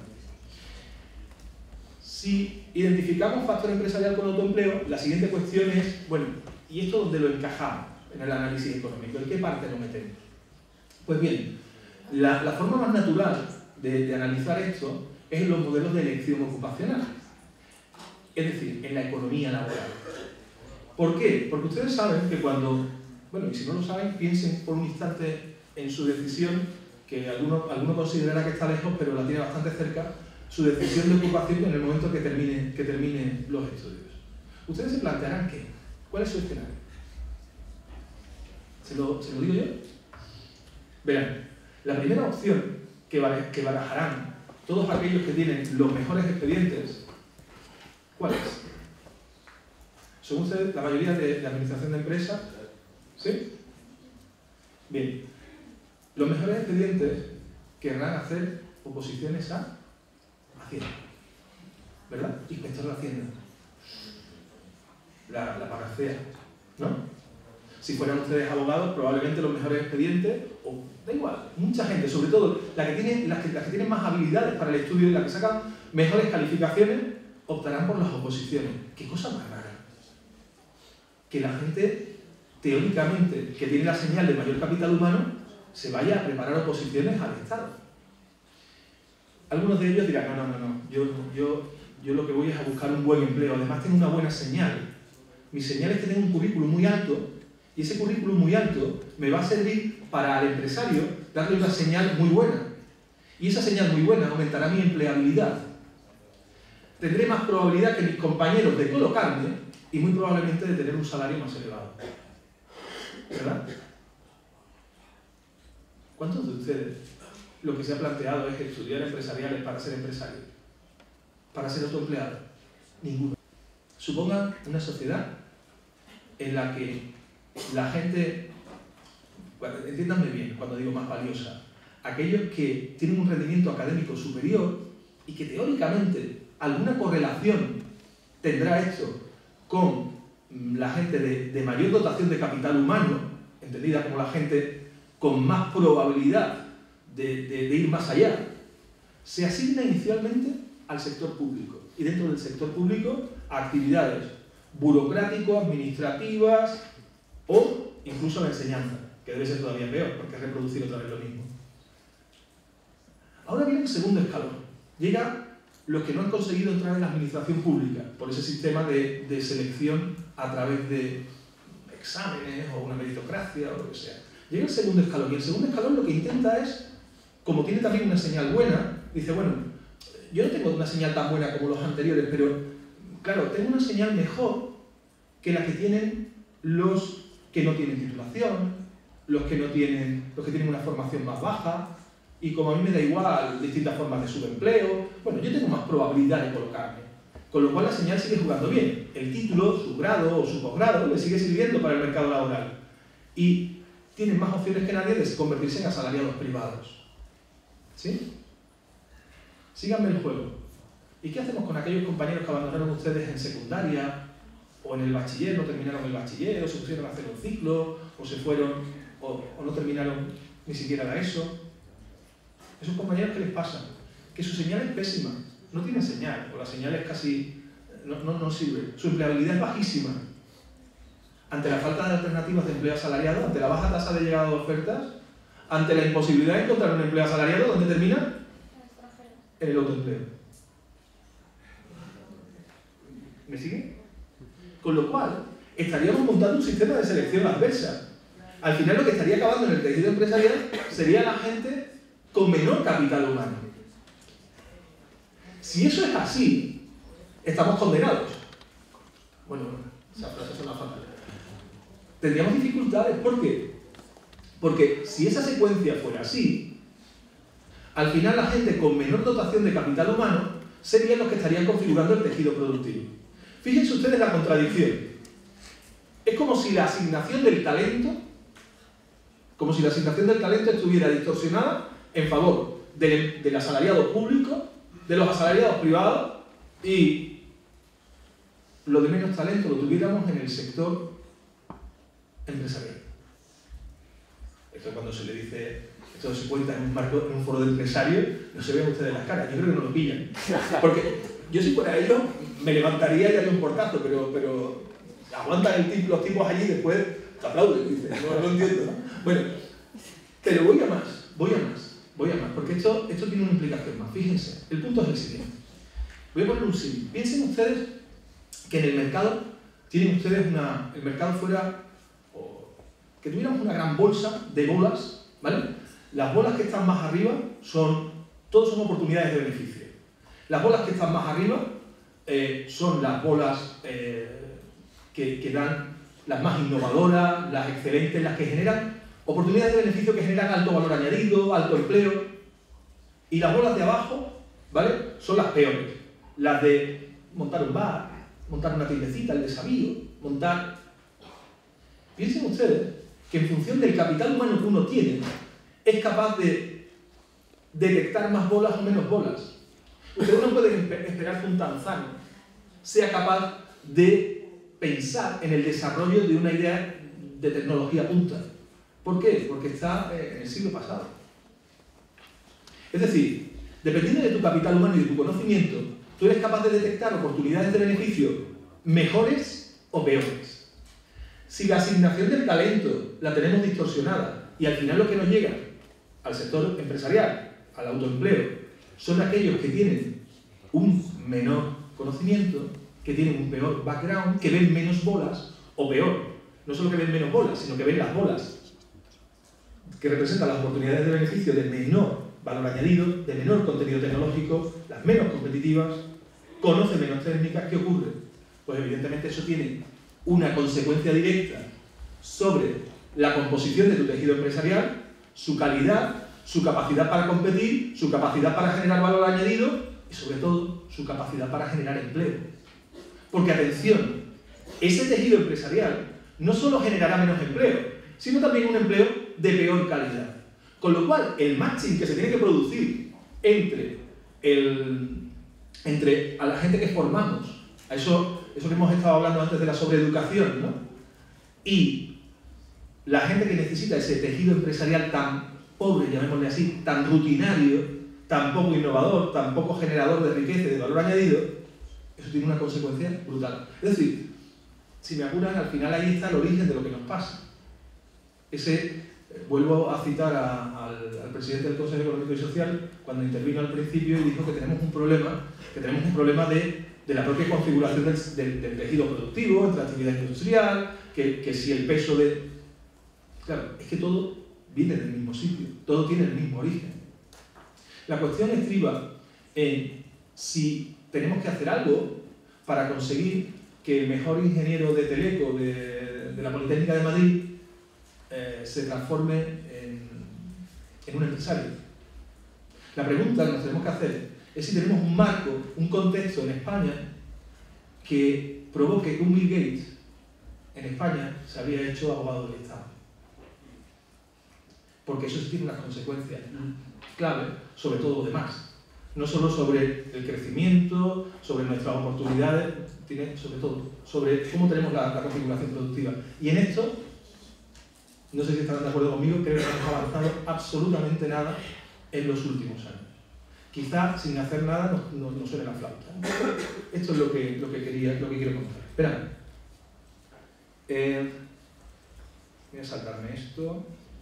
Si identificamos factor empresarial con autoempleo, la siguiente cuestión es, bueno, ¿y esto dónde lo encajamos en el análisis económico? ¿En qué parte lo metemos? Pues bien, la, la forma más natural de, de analizar esto es en los modelos de elección ocupacional, es decir, en la economía laboral. ¿Por qué? Porque ustedes saben que cuando, bueno, y si no lo saben, piensen por un instante en su decisión, que alguno, alguno considerará que está lejos, pero la tiene bastante cerca, su decisión de ocupación en el momento que termine, que termine los estudios. Ustedes se plantearán qué, ¿cuál es su escenario? ¿Se lo, ¿se lo digo yo? Verán, la primera opción que, que barajarán todos aquellos que tienen los mejores expedientes, ¿cuál es? Según ustedes, la mayoría de la administración de empresas, ¿sí? Bien, los mejores expedientes querrán hacer oposiciones a Hacienda, ¿verdad? Inspector de Hacienda, la, la panacea, ¿no? Si fueran ustedes abogados, probablemente los mejores expedientes, o da igual, mucha gente, sobre todo las que tienen, las que, las que tienen más habilidades para el estudio y las que sacan mejores calificaciones, optarán por las oposiciones. ¿Qué cosa más rara? Que la gente, teóricamente, que tiene la señal de mayor capital humano, se vaya a preparar oposiciones al Estado. Algunos de ellos dirán, no, no, no, no. Yo, yo, yo lo que voy es a buscar un buen empleo, además tengo una buena señal. Mi señal es que tengo un currículum muy alto, y ese currículum muy alto me va a servir para al empresario darle una señal muy buena. Y esa señal muy buena aumentará mi empleabilidad. Tendré más probabilidad que mis compañeros de colocarme y muy probablemente de tener un salario más elevado. ¿Verdad? ¿Cuántos de ustedes lo que se ha planteado es estudiar empresariales para ser empresario? ¿Para ser autoempleado? Ninguno. Supongan una sociedad en la que la gente, bueno, entiéndanme bien cuando digo más valiosa, aquellos que tienen un rendimiento académico superior y que teóricamente alguna correlación tendrá esto con la gente de, de mayor dotación de capital humano, entendida como la gente con más probabilidad de, de, de ir más allá, se asigna inicialmente al sector público y dentro del sector público a actividades burocrático-administrativas o incluso la enseñanza, que debe ser todavía peor, porque es reproducir otra vez lo mismo. Ahora viene el segundo escalón. Llega los que no han conseguido entrar en la administración pública por ese sistema de, de selección a través de exámenes o una meritocracia o lo que sea. Llega el segundo escalón y el segundo escalón lo que intenta es, como tiene también una señal buena, dice, bueno, yo no tengo una señal tan buena como los anteriores, pero claro, tengo una señal mejor que la que tienen los que no tienen titulación, los que no tienen, los que tienen una formación más baja, y como a mí me da igual distintas formas de subempleo, bueno, yo tengo más probabilidad de colocarme. Con lo cual la señal sigue jugando bien. El título, su grado o su posgrado le sigue sirviendo para el mercado laboral. Y tienen más opciones que nadie de convertirse en asalariados privados. ¿Sí? Síganme el juego. ¿Y qué hacemos con aquellos compañeros que abandonaron ustedes en secundaria o en el bachiller, no terminaron el bachiller, o se pusieron a hacer un ciclo, o se fueron, o, o no terminaron ni siquiera la ESO? Esos compañeros, ¿qué les pasa? Que su señal es pésima, no tienen señal, o la señal es casi, no, no, no sirve, su empleabilidad es bajísima. Ante la falta de alternativas de empleo asalariado, ante la baja tasa de llegada de ofertas, ante la imposibilidad de encontrar un empleo asalariado, ¿dónde termina? En el autoempleo. ¿Me sigue? Con lo cual, estaríamos montando un sistema de selección adversa. Al final lo que estaría acabando en el tejido empresarial sería la gente con menor capital humano. Si eso es así, estamos condenados. Bueno, esa frase suena fatal. Tendríamos dificultades, ¿por qué? Porque si esa secuencia fuera así, al final la gente con menor dotación de capital humano serían los que estarían configurando el tejido productivo. Fíjense ustedes la contradicción. Es como si la asignación del talento, como si la asignación del talento estuviera distorsionada en favor del, del asalariado público, de los asalariados privados, y lo de menos talento lo tuviéramos en el sector empresarial. Esto cuando se le dice, esto se cuenta en un, marco, en un foro de empresarios, no se ven ustedes las caras, yo creo que no lo pillan. Porque yo si fuera ellos me levantaría y daría un portazo, pero, pero aguantan el tipo, los tipos allí y después te aplauden, dicen, no, no entiendo, ¿no? Bueno, pero voy a más, voy a más, voy a más, porque esto, esto tiene una implicación más. Fíjense, el punto es el siguiente. Voy a poner un símil. Piensen ustedes que en el mercado, tienen ustedes una, el mercado fuera, o, que tuviéramos una gran bolsa de bolas, ¿vale? Las bolas que están más arriba son, todos son oportunidades de beneficio. Las bolas que están más arriba eh, son las bolas eh, que, que dan las más innovadoras, las excelentes, las que generan oportunidades de beneficio que generan alto valor añadido, alto empleo. Y las bolas de abajo, ¿vale?, son las peores. Las de montar un bar, montar una tiendecita, el desafío, montar... Piensen ustedes que en función del capital humano que uno tiene, es capaz de detectar más bolas o menos bolas. Ustedes no pueden esperar que un tanzano sea capaz de pensar en el desarrollo de una idea de tecnología punta. ¿Por qué? Porque está en el siglo pasado. Es decir, dependiendo de tu capital humano y de tu conocimiento, tú eres capaz de detectar oportunidades de beneficio mejores o peores. Si la asignación del talento la tenemos distorsionada y al final lo que nos llega al sector empresarial, al autoempleo, son aquellos que tienen un menor conocimiento, que tienen un peor background, que ven menos bolas, o peor, no solo que ven menos bolas, sino que ven las bolas que representan las oportunidades de beneficio de menor valor añadido, de menor contenido tecnológico, las menos competitivas, conocen menos técnicas. ¿Qué ocurre? Pues evidentemente eso tiene una consecuencia directa sobre la composición de tu tejido empresarial, su calidad, su capacidad para competir, su capacidad para generar valor añadido y sobre todo su capacidad para generar empleo. Porque atención, ese tejido empresarial no solo generará menos empleo, sino también un empleo de peor calidad. Con lo cual, el matching que se tiene que producir entre, el, entre a la gente que formamos, a eso, eso que hemos estado hablando antes de la sobreeducación, ¿no?, y la gente que necesita ese tejido empresarial tan pobre, llamémosle así, tan rutinario, tan poco innovador, tan poco generador de riqueza y de valor añadido, eso tiene una consecuencia brutal. Es decir, si me apuran, al final ahí está el origen de lo que nos pasa. Ese, vuelvo a citar a, al, al presidente del Consejo Económico y Social cuando intervino al principio y dijo que tenemos un problema, que tenemos un problema de, de la propia configuración del, del, del tejido productivo, entre actividad industrial, que, que si el peso de... Claro, es que todo viene del mismo sitio, todo tiene el mismo origen. La cuestión estriba en si tenemos que hacer algo para conseguir que el mejor ingeniero de Teleco de, de la Politécnica de Madrid eh, se transforme en, en un empresario. La pregunta que nos tenemos que hacer es si tenemos un marco, un contexto en España que provoque que un Bill Gates en España se había hecho abogado del Estado. Porque eso sí tiene unas consecuencias clave sobre todo lo demás. No solo sobre el crecimiento, sobre nuestras oportunidades, tiene sobre todo sobre cómo tenemos la, la configuración productiva. Y en esto, no sé si estarán de acuerdo conmigo, creo que no hemos avanzado absolutamente nada en los últimos años. Quizá sin hacer nada nos, nos, nos suene la flauta. Esto es lo que, lo que, quería, lo que quiero contar. Espera. Eh, voy a saltarme esto.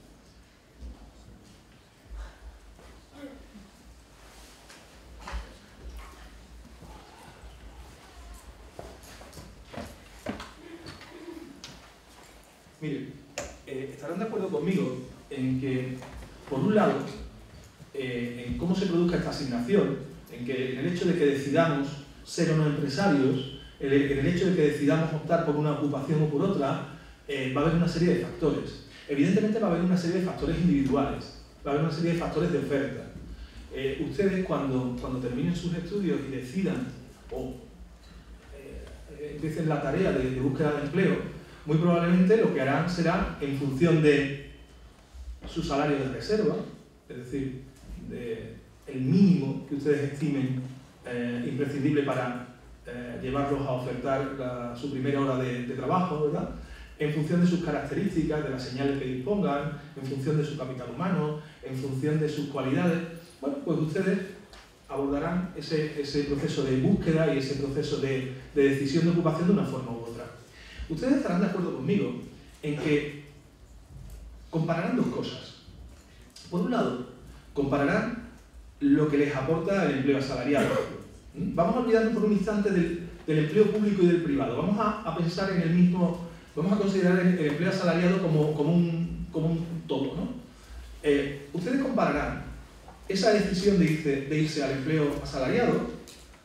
Miren, eh, estarán de acuerdo conmigo en que, por un lado, eh, en cómo se produzca esta asignación, en que en el hecho de que decidamos ser o no empresarios, en el, en el hecho de que decidamos optar por una ocupación o por otra, eh, va a haber una serie de factores. Evidentemente va a haber una serie de factores individuales, va a haber una serie de factores de oferta. Eh, ustedes cuando, cuando terminen sus estudios y decidan o eh, empiecen la tarea de, de búsqueda de empleo, muy probablemente lo que harán será en función de su salario de reserva, es decir, de el mínimo que ustedes estimen eh, imprescindible para eh, llevarlos a ofertar la, su primera hora de, de trabajo, ¿verdad?, en función de sus características, de las señales que dispongan, en función de su capital humano, en función de sus cualidades. Bueno, pues ustedes abordarán ese, ese proceso de búsqueda y ese proceso de, de decisión de ocupación de una forma u otra. Ustedes estarán de acuerdo conmigo en que compararán dos cosas. Por un lado, compararán lo que les aporta el empleo asalariado. Vamos a olvidarnos por un instante del, del empleo público y del privado. Vamos a, a pensar en el mismo, vamos a considerar el, el empleo asalariado como, como, un, como un todo, ¿no? Eh, ustedes compararán esa decisión de irse, de irse al empleo asalariado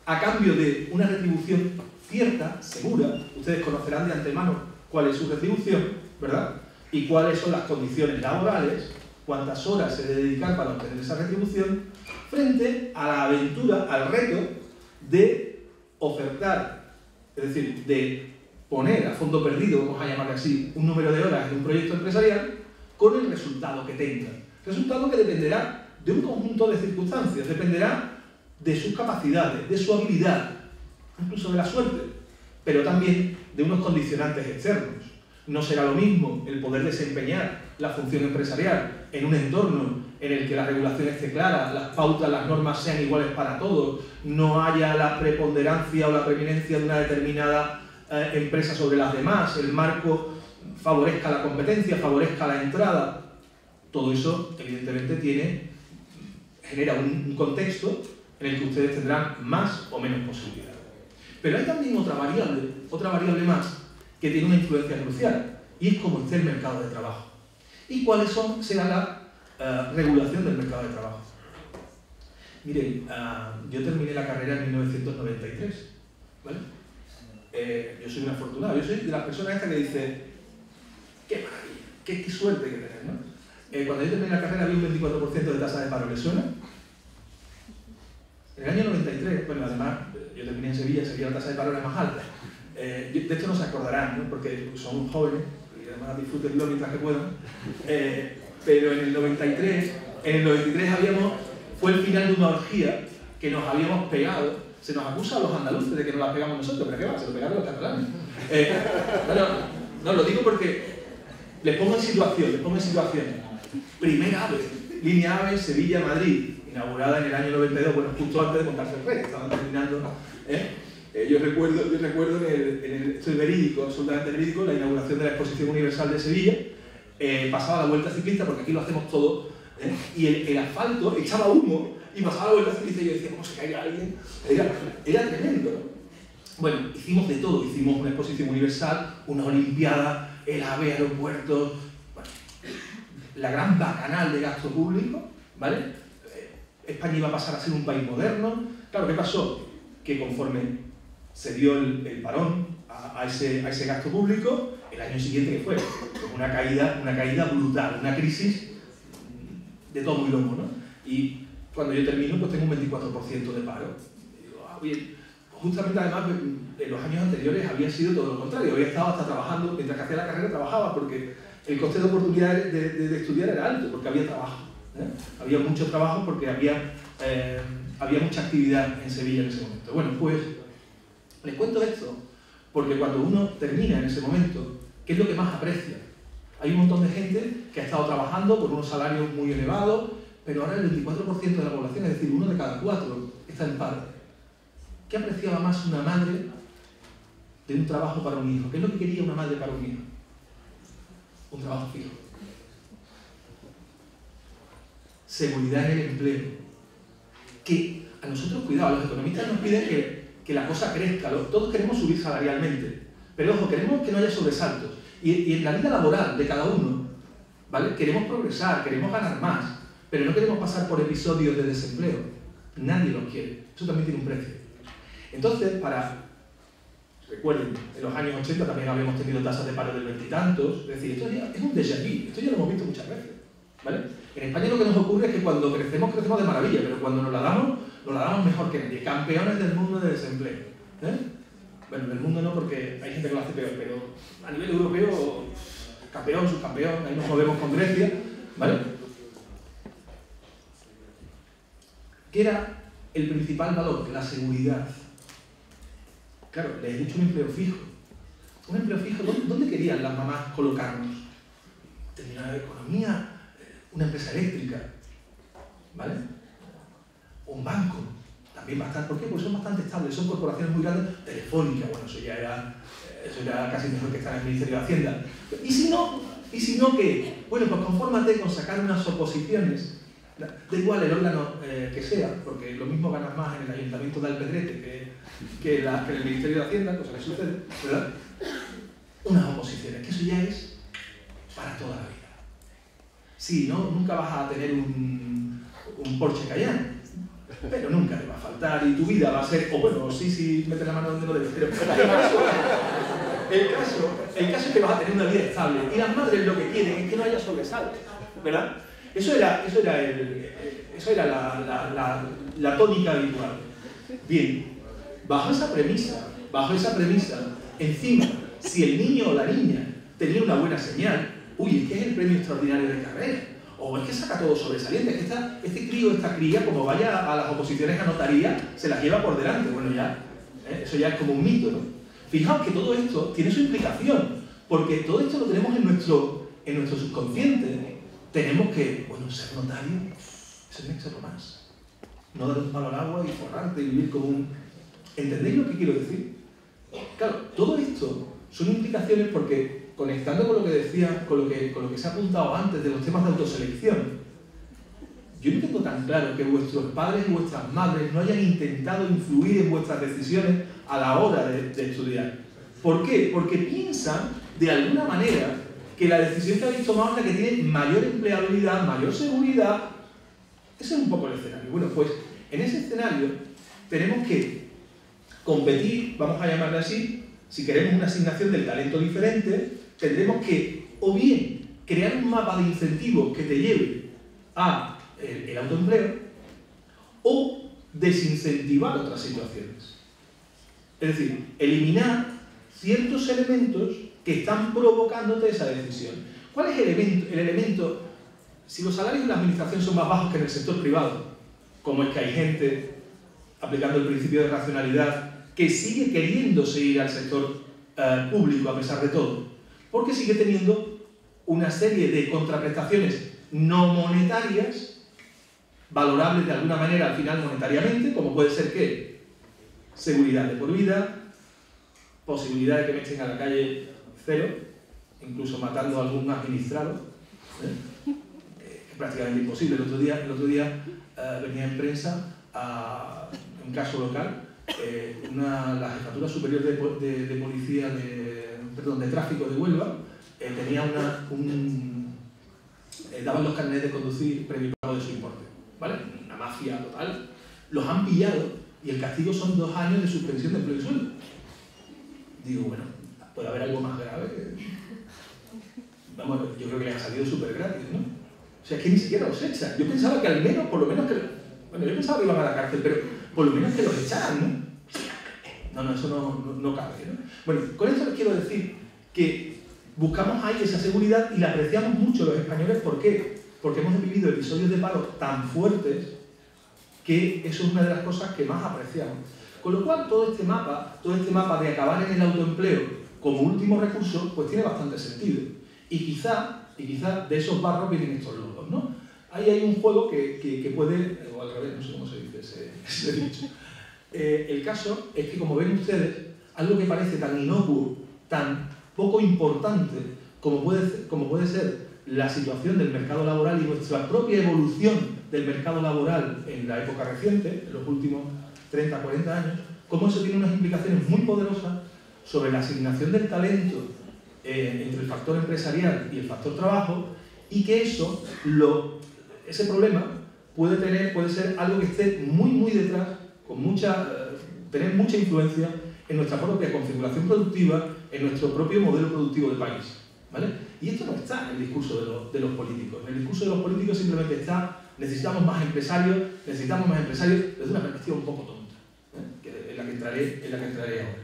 a cambio de una retribución cierta, segura. Ustedes conocerán de antemano cuál es su retribución, ¿verdad? Y cuáles son las condiciones laborales, cuántas horas se debe dedicar para obtener esa retribución, frente a la aventura, al reto de ofertar, es decir, de poner a fondo perdido, vamos a llamarle así, un número de horas en un proyecto empresarial con el resultado que tenga. Resultado que dependerá de un conjunto de circunstancias, dependerá de sus capacidades, de su habilidad, incluso de la suerte, pero también de unos condicionantes externos. No será lo mismo el poder desempeñar la función empresarial en un entorno en el que la regulación esté clara, las pautas, las normas sean iguales para todos, no haya la preponderancia o la preeminencia de una determinada eh, empresa sobre las demás, el marco favorezca la competencia, favorezca la entrada. Todo eso, evidentemente, tiene, genera un, un contexto en el que ustedes tendrán más o menos posibilidades. Pero hay también otra variable, otra variable más, que tiene una influencia crucial, y es cómo esté el mercado de trabajo. ¿Y cuáles son, será la uh, regulación del mercado de trabajo? Miren, uh, yo terminé la carrera en mil novecientos noventa y tres, ¿vale? Eh, yo soy un afortunado, yo soy de las personas estas que dice ¡qué maravilla! ¡Qué, qué suerte que tener!, ¿no? Eh, cuando yo terminé la carrera había un veinticuatro por ciento de tasa de paro, ¿les suena? En el año noventa y tres, bueno, además, yo terminé en Sevilla, en Sevilla la tasa de paro era más alta. Eh, de esto no se acordarán, ¿no? Porque son jóvenes y además disfrútenlo mientras que puedan. Eh, pero en el noventa y tres, en el noventa y tres habíamos, fue el final de una orgía que nos habíamos pegado. Se nos acusa a los andaluces de que nos la pegamos nosotros, pero ¿qué va? Se lo pegaron los catalanes. Eh, bueno, no, lo digo porque les pongo en situación, les pongo en situación. Primera AVE, línea AVE Sevilla-Madrid, inaugurada en el año noventa y dos, bueno, justo antes de montarse el rey, estaban terminando, ¿eh? Eh, yo recuerdo, yo recuerdo en el, en el, esto es verídico, absolutamente verídico, la inauguración de la Exposición Universal de Sevilla, eh, pasaba la vuelta ciclista, porque aquí lo hacemos todo, ¿eh? Y el, el asfalto echaba humo y pasaba la vuelta ciclista y yo decía, ¿cómo se caiga alguien? Era, era tremendo, ¿no? Bueno, hicimos de todo, hicimos una Exposición Universal, una Olimpiada, el AVE, aeropuertos, bueno, la gran bacanal de gasto público, ¿vale? Eh, España iba a pasar a ser un país moderno. Claro, ¿qué pasó? Que conforme se dio el, el parón a, a, ese, a ese gasto público, el año siguiente que fue pues una caída, una caída brutal, una crisis de todo muy loco, ¿no? Y cuando yo termino, pues tengo un veinticuatro por ciento de paro. Y digo, ah, bien. Justamente además, en los años anteriores había sido todo lo contrario, había estado hasta trabajando, mientras que hacía la carrera trabajaba, porque el coste de oportunidad de, de, de estudiar era alto, porque había trabajo, ¿eh? Había mucho trabajo porque había, eh, había mucha actividad en Sevilla en ese momento. Bueno, pues les cuento esto porque cuando uno termina en ese momento, ¿qué es lo que más aprecia? Hay un montón de gente que ha estado trabajando por unos salarios muy elevados, pero ahora el veinticuatro por ciento de la población, es decir, uno de cada cuatro, está en paro. ¿Qué apreciaba más una madre de un trabajo para un hijo? ¿Qué es lo que quería una madre para un hijo? Un trabajo fijo. Seguridad en el empleo. Que a nosotros, cuidado, los economistas nos piden que, que la cosa crezca. Todos queremos subir salarialmente. Pero ojo, queremos que no haya sobresaltos. Y, y en la vida laboral de cada uno, ¿vale? Queremos progresar, queremos ganar más, pero no queremos pasar por episodios de desempleo. Nadie los quiere. Eso también tiene un precio. Entonces, para, recuerden, en los años ochenta también habíamos tenido tasas de paro del veintitantos, es decir, esto ya es un déjà vu, esto ya lo hemos visto muchas veces, ¿vale? En España lo que nos ocurre es que cuando crecemos, crecemos de maravilla, pero cuando nos la damos, nos la damos mejor que nadie, campeones del mundo de desempleo, ¿eh? Bueno, del mundo no, porque hay gente que lo hace peor, pero a nivel europeo, campeón, subcampeón, ahí nos movemos con Grecia, ¿vale? ¿Qué era el principal valor? La seguridad. Claro, les he dicho un empleo fijo. Un empleo fijo, ¿dónde, ¿dónde querían las mamás colocarnos? Terminar de economía, una empresa eléctrica, ¿vale? Un banco, también bastante. ¿Por qué? Porque son bastante estables, son corporaciones muy grandes. Telefónica, bueno, eso ya era, eso ya era casi mejor que estar en el Ministerio de Hacienda. ¿Y si no? ¿Y si no qué? Bueno, pues confórmate con sacar unas oposiciones. Da igual el órgano eh, que sea, porque lo mismo ganas más en el Ayuntamiento de Alpedrete que, que, la, que en el Ministerio de Hacienda, cosa que sucede, ¿verdad? Unas oposiciones, que eso ya es para toda la vida. Sí, ¿no? Nunca vas a tener un, un Porsche Cayenne, pero nunca le va a faltar y tu vida va a ser, o bueno, sí, sí, mete la mano donde no debes, pero el caso, el caso, el caso es que vas a tener una vida estable y las madres lo que quieren es que no haya sobresaltos, ¿verdad? Eso era, eso era, el, eso era la, la, la, la tónica habitual. Bien, bajo esa premisa, bajo esa premisa, encima, si el niño o la niña tenía una buena señal, uy, es que es el premio extraordinario de carrera, o es que saca todo sobresaliente, es que esta, este crío, esta cría, como vaya a las oposiciones a notaría, se las lleva por delante. Bueno, ya, ¿eh? Eso ya es como un mito, ¿no? Fijaos que todo esto tiene su implicación, porque todo esto lo tenemos en nuestro, en nuestro subconsciente. Tenemos que, bueno, ser notario, eso tiene que ser lo más. No dar un palo al agua y forrarte y vivir como un... ¿Entendéis lo que quiero decir? Claro, todo esto son implicaciones porque, conectando con lo que decía, con lo que, con lo que se ha apuntado antes de los temas de autoselección, yo no tengo tan claro que vuestros padres y vuestras madres no hayan intentado influir en vuestras decisiones a la hora de, de estudiar. ¿Por qué? Porque piensan, de alguna manera, que la decisión que habéis tomado es la que tiene mayor empleabilidad, mayor seguridad. Ese es un poco el escenario. Bueno, pues en ese escenario tenemos que competir, vamos a llamarle así, si queremos una asignación del talento diferente, tendremos que o bien crear un mapa de incentivos que te lleve a el, el autoempleo o desincentivar otras situaciones. Es decir, eliminar ciertos elementos que están provocándote esa decisión. ¿Cuál es el elemento? El elemento, si los salarios en la administración son más bajos que en el sector privado, como es que hay gente, aplicando el principio de racionalidad, que sigue queriéndose ir al sector eh, público a pesar de todo, porque sigue teniendo una serie de contraprestaciones no monetarias, valorables de alguna manera al final monetariamente, como puede ser que seguridad de por vida, posibilidad de que me echen a la calle cero, incluso matando a algún administrado, ¿eh? Es prácticamente imposible. El otro día, el otro día eh, venía en prensa a un caso local, eh, una, la Jefatura Superior de, de, de Policía de, perdón, de Tráfico de Huelva eh, tenía una, un, eh, daban los carnets de conducir previo pago de su importe, ¿vale? Una mafia total. Los han pillado y el castigo son dos años de suspensión de empleo y sueldo. Digo, bueno, puede haber algo más grave. Vamos, yo creo que les ha salido súper gratis, ¿no? O sea, es que ni siquiera los echan. Yo pensaba que al menos, por lo menos que... Bueno, yo pensaba que iban a la cárcel, pero por lo menos que los echaran, ¿no? No, no, eso no, no, no cabe, ¿no? Bueno, con esto les quiero decir que buscamos ahí esa seguridad y la apreciamos mucho los españoles. ¿Por qué? Porque hemos vivido episodios de paro tan fuertes que eso es una de las cosas que más apreciamos. Con lo cual, todo este mapa, todo este mapa de acabar en el autoempleo como último recurso, pues tiene bastante sentido. Y quizá, y quizá de esos barros vienen estos lodos, ¿no? Ahí hay un juego que, que, que puede, o al revés, no sé cómo se dice ese, ese dicho. Eh, el caso es que, como ven ustedes, algo que parece tan inocuo, tan poco importante como puede, como puede ser la situación del mercado laboral y nuestra propia evolución del mercado laboral en la época reciente, en los últimos treinta, cuarenta años, cómo eso tiene unas implicaciones muy poderosas sobre la asignación del talento eh, entre el factor empresarial y el factor trabajo, y que eso, lo, ese problema puede, tener, puede ser algo que esté muy, muy detrás, con mucha, eh, tener mucha influencia en nuestra propia configuración productiva, en nuestro propio modelo productivo de país, ¿vale? Y esto no está en el discurso de, lo, de los políticos. En el discurso de los políticos simplemente está: necesitamos más empresarios, necesitamos más empresarios, desde una perspectiva un poco tonta, ¿eh? que en, la que entraré, en la que entraré ahora.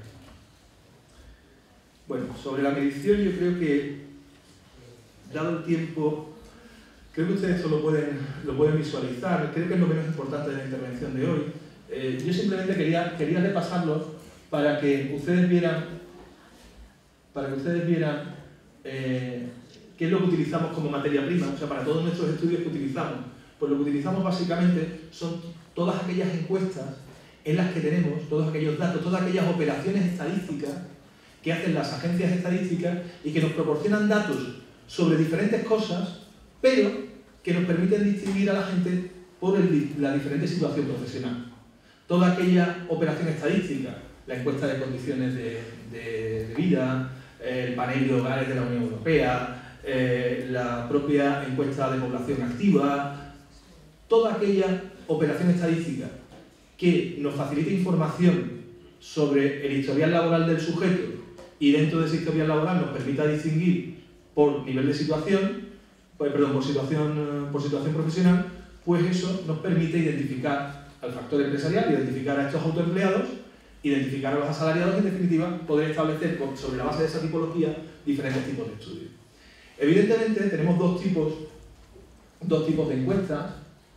Bueno, sobre la medición yo creo que, dado el tiempo, creo que ustedes esto lo pueden, lo pueden visualizar, creo que es lo menos importante de la intervención de hoy. Eh, yo simplemente quería, quería repasarlo para que ustedes vieran, para que ustedes vieran eh, qué es lo que utilizamos como materia prima, o sea, para todos nuestros estudios que utilizamos. Pues lo que utilizamos básicamente son todas aquellas encuestas en las que tenemos todos aquellos datos, todas aquellas operaciones estadísticas que hacen las agencias estadísticas y que nos proporcionan datos sobre diferentes cosas, pero que nos permiten distinguir a la gente por el, la diferente situación profesional. Toda aquella operación estadística, la encuesta de condiciones de, de, de vida, el panel de hogares de la Unión Europea, eh, la propia encuesta de población activa, toda aquella operación estadística que nos facilite información sobre el historial laboral del sujeto y dentro de ese historial laboral nos permita distinguir por nivel de situación, pues, perdón, por situación, por situación profesional, pues eso nos permite identificar al factor empresarial, identificar a estos autoempleados, identificar a los asalariados y, en definitiva, poder establecer sobre la base de esa tipología diferentes tipos de estudios. Evidentemente, tenemos dos tipos, dos tipos de encuestas.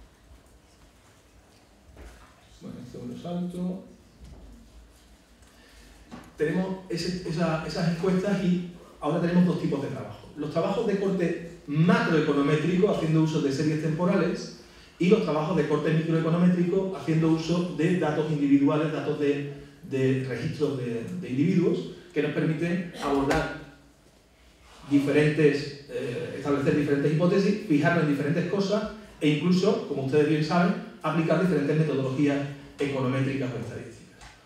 Bueno, esto me lo salto. Tenemos ese, esa, esas encuestas y ahora tenemos dos tipos de trabajo. Los trabajos de corte macroeconométrico, haciendo uso de series temporales, y los trabajos de corte microeconométrico, haciendo uso de datos individuales, datos de, de registros de, de individuos, que nos permiten abordar diferentes, eh, establecer diferentes hipótesis, fijarnos en diferentes cosas e incluso, como ustedes bien saben, aplicar diferentes metodologías econométricas o estadísticas.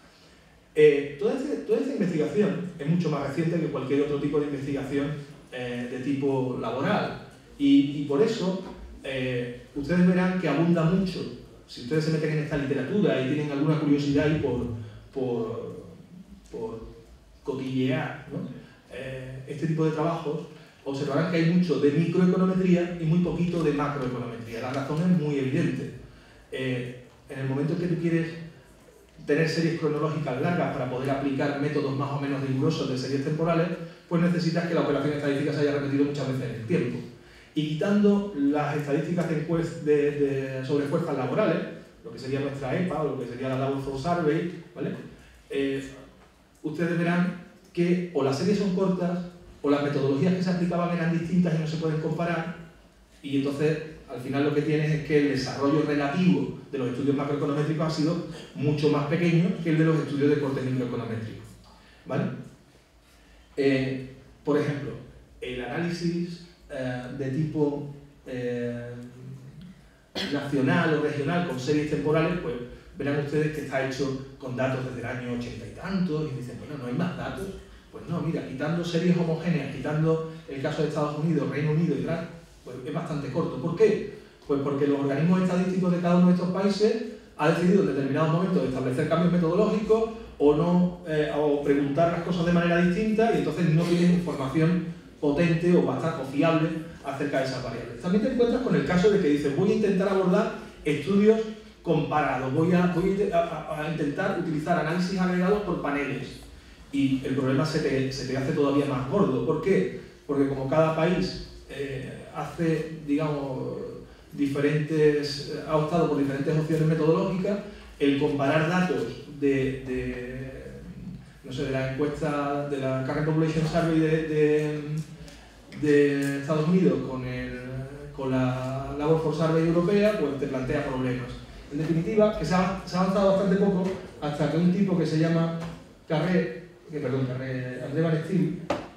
Eh, toda, este, toda esta investigación es mucho más reciente que cualquier otro tipo de investigación eh, de tipo laboral y, y por eso eh, ustedes verán que abunda mucho, si ustedes se meten en esta literatura y tienen alguna curiosidad y por, por, por cotillear, ¿no? eh, este tipo de trabajos, observarán que hay mucho de microeconometría y muy poquito de macroeconometría. La razón es muy evidente. Eh, en el momento en que tú quieres tener series cronológicas largas para poder aplicar métodos más o menos rigurosos de series temporales, pues necesitas que la operación estadística se haya repetido muchas veces en el tiempo. Y quitando las estadísticas de de, de, sobre fuerzas laborales, lo que sería nuestra E P A o lo que sería la Labor Force Survey, ¿vale? eh, ustedes verán que o las series son cortas o las metodologías que se aplicaban eran distintas y no se pueden comparar, y entonces al final lo que tienes es que el desarrollo relativo de los estudios macroeconométricos ha sido mucho más pequeño que el de los estudios de corte microeconométrico, ¿vale? Eh, por ejemplo, el análisis eh, de tipo eh, nacional o regional con series temporales, pues verán ustedes que está hecho con datos desde el año ochenta y tantos y dicen, bueno, no hay más datos. Pues no, mira, quitando series homogéneas, quitando el caso de Estados Unidos, Reino Unido y tal, pues es bastante corto. ¿Por qué? Pues porque los organismos estadísticos de cada uno de estos países ha decidido en determinados momentos establecer cambios metodológicos o, no, eh, o preguntar las cosas de manera distinta y entonces no tienen información potente o bastante o fiable acerca de esas variables. También te encuentras con el caso de que dices, voy a intentar abordar estudios comparados, voy a, voy a, a intentar utilizar análisis agregados por paneles. Y el problema se te, se te hace todavía más gordo. ¿Por qué? Porque como cada país eh, hace, digamos, diferentes, ha optado por diferentes opciones metodológicas, el comparar datos de, de, no sé, de la encuesta de la Current Population Survey de, de, de Estados Unidos con, el, con la Labor Force Survey europea, pues te plantea problemas. En definitiva, que se ha, se ha avanzado bastante poco hasta que un tipo que se llama Carré, que perdón, Carré, André Van Steel,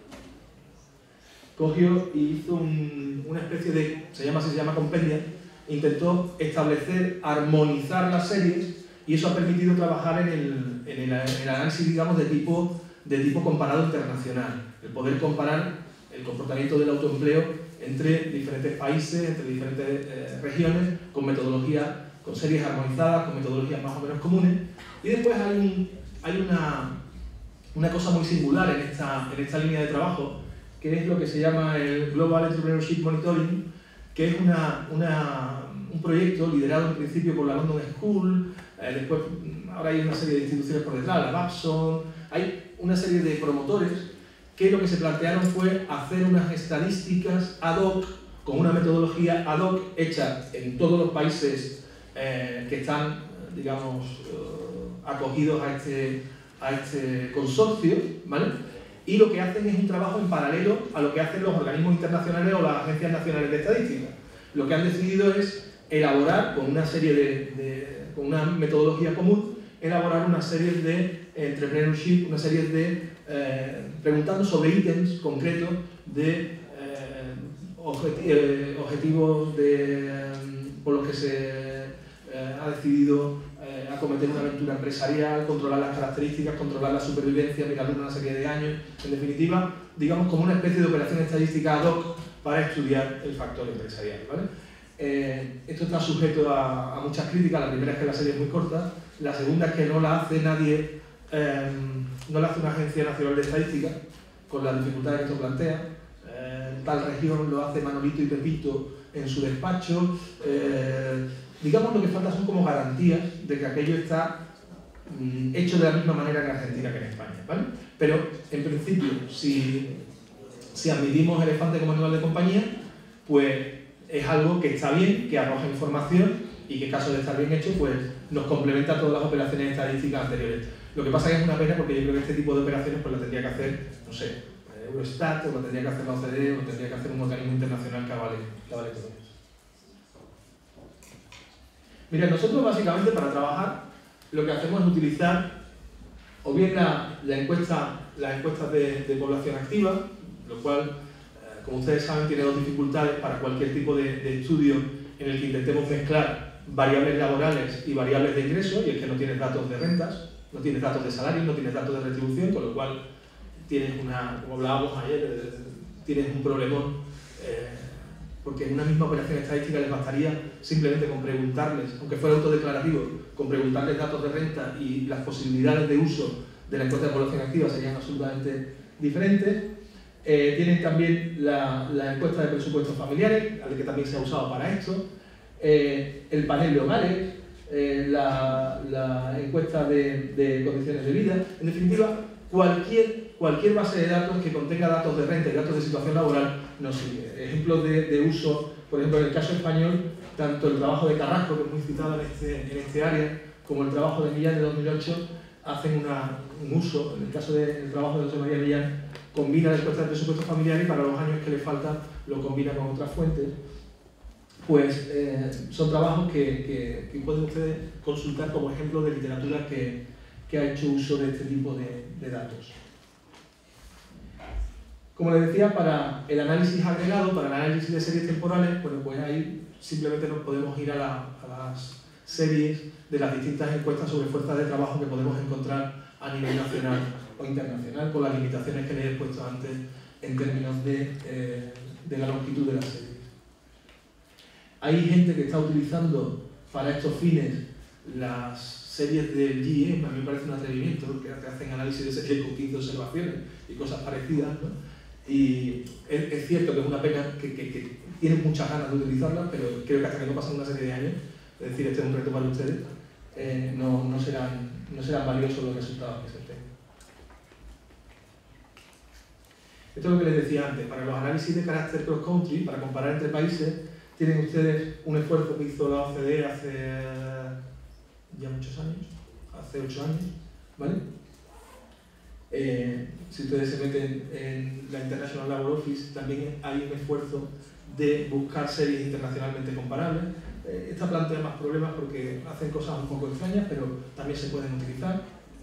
cogió y hizo un, una especie de, se llama así, se llama compendia, intentó establecer, armonizar las series y eso ha permitido trabajar en el, en el, en el análisis, digamos, de tipo, de tipo comparado internacional, el poder comparar el comportamiento del autoempleo entre diferentes países, entre diferentes eh, regiones, con metodologías, con series armonizadas, con metodologías más o menos comunes. Y después hay, un, hay una, una cosa muy singular en esta, en esta línea de trabajo, que es lo que se llama el Global Entrepreneurship Monitoring, que es una, una, un proyecto liderado en principio por la London School, eh, después ahora hay una serie de instituciones por detrás, la Babson, hay una serie de promotores que lo que se plantearon fue hacer unas estadísticas ad hoc, con una metodología ad hoc hecha en todos los países eh, que están, digamos, uh, acogidos a este, a este consorcio, ¿vale? Y lo que hacen es un trabajo en paralelo a lo que hacen los organismos internacionales o las agencias nacionales de estadística. Lo que han decidido es elaborar, con una serie de, de con una metodología común, elaborar una serie de entrepreneurship, una serie de eh, preguntando sobre ítems concretos de eh, objeti eh, objetivos de, eh, por los que se eh, ha decidido eh, acometer una aventura empresarial, controlar las características, controlar la supervivencia, mirarlo una serie de años, en definitiva, digamos como una especie de operación estadística ad hoc para estudiar el factor empresarial, ¿vale? Eh, esto está sujeto a, a muchas críticas. La primera es que la serie es muy corta, La segunda es que no la hace nadie, eh, no la hace una agencia nacional de estadística, con las dificultades que esto plantea. Eh, tal región lo hace Manolito y Pepito en su despacho. Eh, digamos, lo que falta son como garantías de que aquello está mm, hecho de la misma manera que en Argentina que en España, ¿vale? Pero, en principio, si, si admitimos elefante como animal de compañía, pues es algo que está bien, que arroja información y que en caso de estar bien hecho, pues nos complementa todas las operaciones estadísticas anteriores. Lo que pasa es que es una pena porque yo creo que este tipo de operaciones pues lo tendría que hacer, no sé, Eurostat, o lo tendría que hacer la O C D E, o lo tendría que hacer un organismo internacional que avale, que avale todo eso. Mira, nosotros básicamente para trabajar lo que hacemos es utilizar o bien la, la encuesta, las encuestas de, de población activa, lo cual, eh, como ustedes saben, tiene dos dificultades para cualquier tipo de, de estudio en el que intentemos mezclar variables laborales y variables de ingresos, y es que no tienes datos de rentas, no tienes datos de salarios, no tienes datos de retribución, con lo cual tienes una, como hablábamos ayer, tienes un problemón, eh, porque en una misma operación estadística les bastaría simplemente con preguntarles, aunque fuera autodeclarativo, con preguntarles datos de renta y las posibilidades de uso de la encuesta de población activa serían absolutamente diferentes. Eh, tienen también la, la encuesta de presupuestos familiares, a la que también se ha usado para esto, eh, el panel de hogares, eh, la, la encuesta de, de condiciones de vida, en definitiva, cualquier, cualquier base de datos que contenga datos de renta y datos de situación laboral nos sirve. Ejemplos de, de uso, por ejemplo, en el caso español, tanto el trabajo de Carrasco, que es muy citado en este, en este área, como el trabajo de Millán de dos mil ocho, hacen una, un uso, en el caso del trabajo de José María Millán, combina la encuesta de presupuestos familiares y para los años que le faltan lo combina con otras fuentes. Pues eh, son trabajos que, que, que pueden ustedes consultar como ejemplo de literatura que, que ha hecho uso de este tipo de, de datos. Como les decía, para el análisis agregado, para el análisis de series temporales, bueno, pues ahí simplemente nos podemos ir a, la, a las series de las distintas encuestas sobre fuerzas de trabajo que podemos encontrar a nivel nacional o internacional, con las limitaciones que les he puesto antes en términos de, eh, de la longitud de las series. Hay gente que está utilizando para estos fines las series del G E M, a mí me parece un atrevimiento, porque hacen análisis de series con quince observaciones y cosas parecidas, ¿no? Y es, es cierto que es una pena que, que, que tienen muchas ganas de utilizarlas, pero creo que hasta que no pasen una serie de años, es decir, este es un reto para ustedes, eh, no, no, serán, no serán valiosos los resultados que se obtengan. Esto es lo que les decía antes, para los análisis de carácter cross-country, para comparar entre países, tienen ustedes un esfuerzo que hizo la O C D E hace ya muchos años, hace ocho años, ¿vale? Eh, si ustedes se meten en la International Labour Office, también hay un esfuerzo de buscar series internacionalmente comparables. Eh, esta plantea más problemas porque hacen cosas un poco extrañas, pero también se pueden utilizar.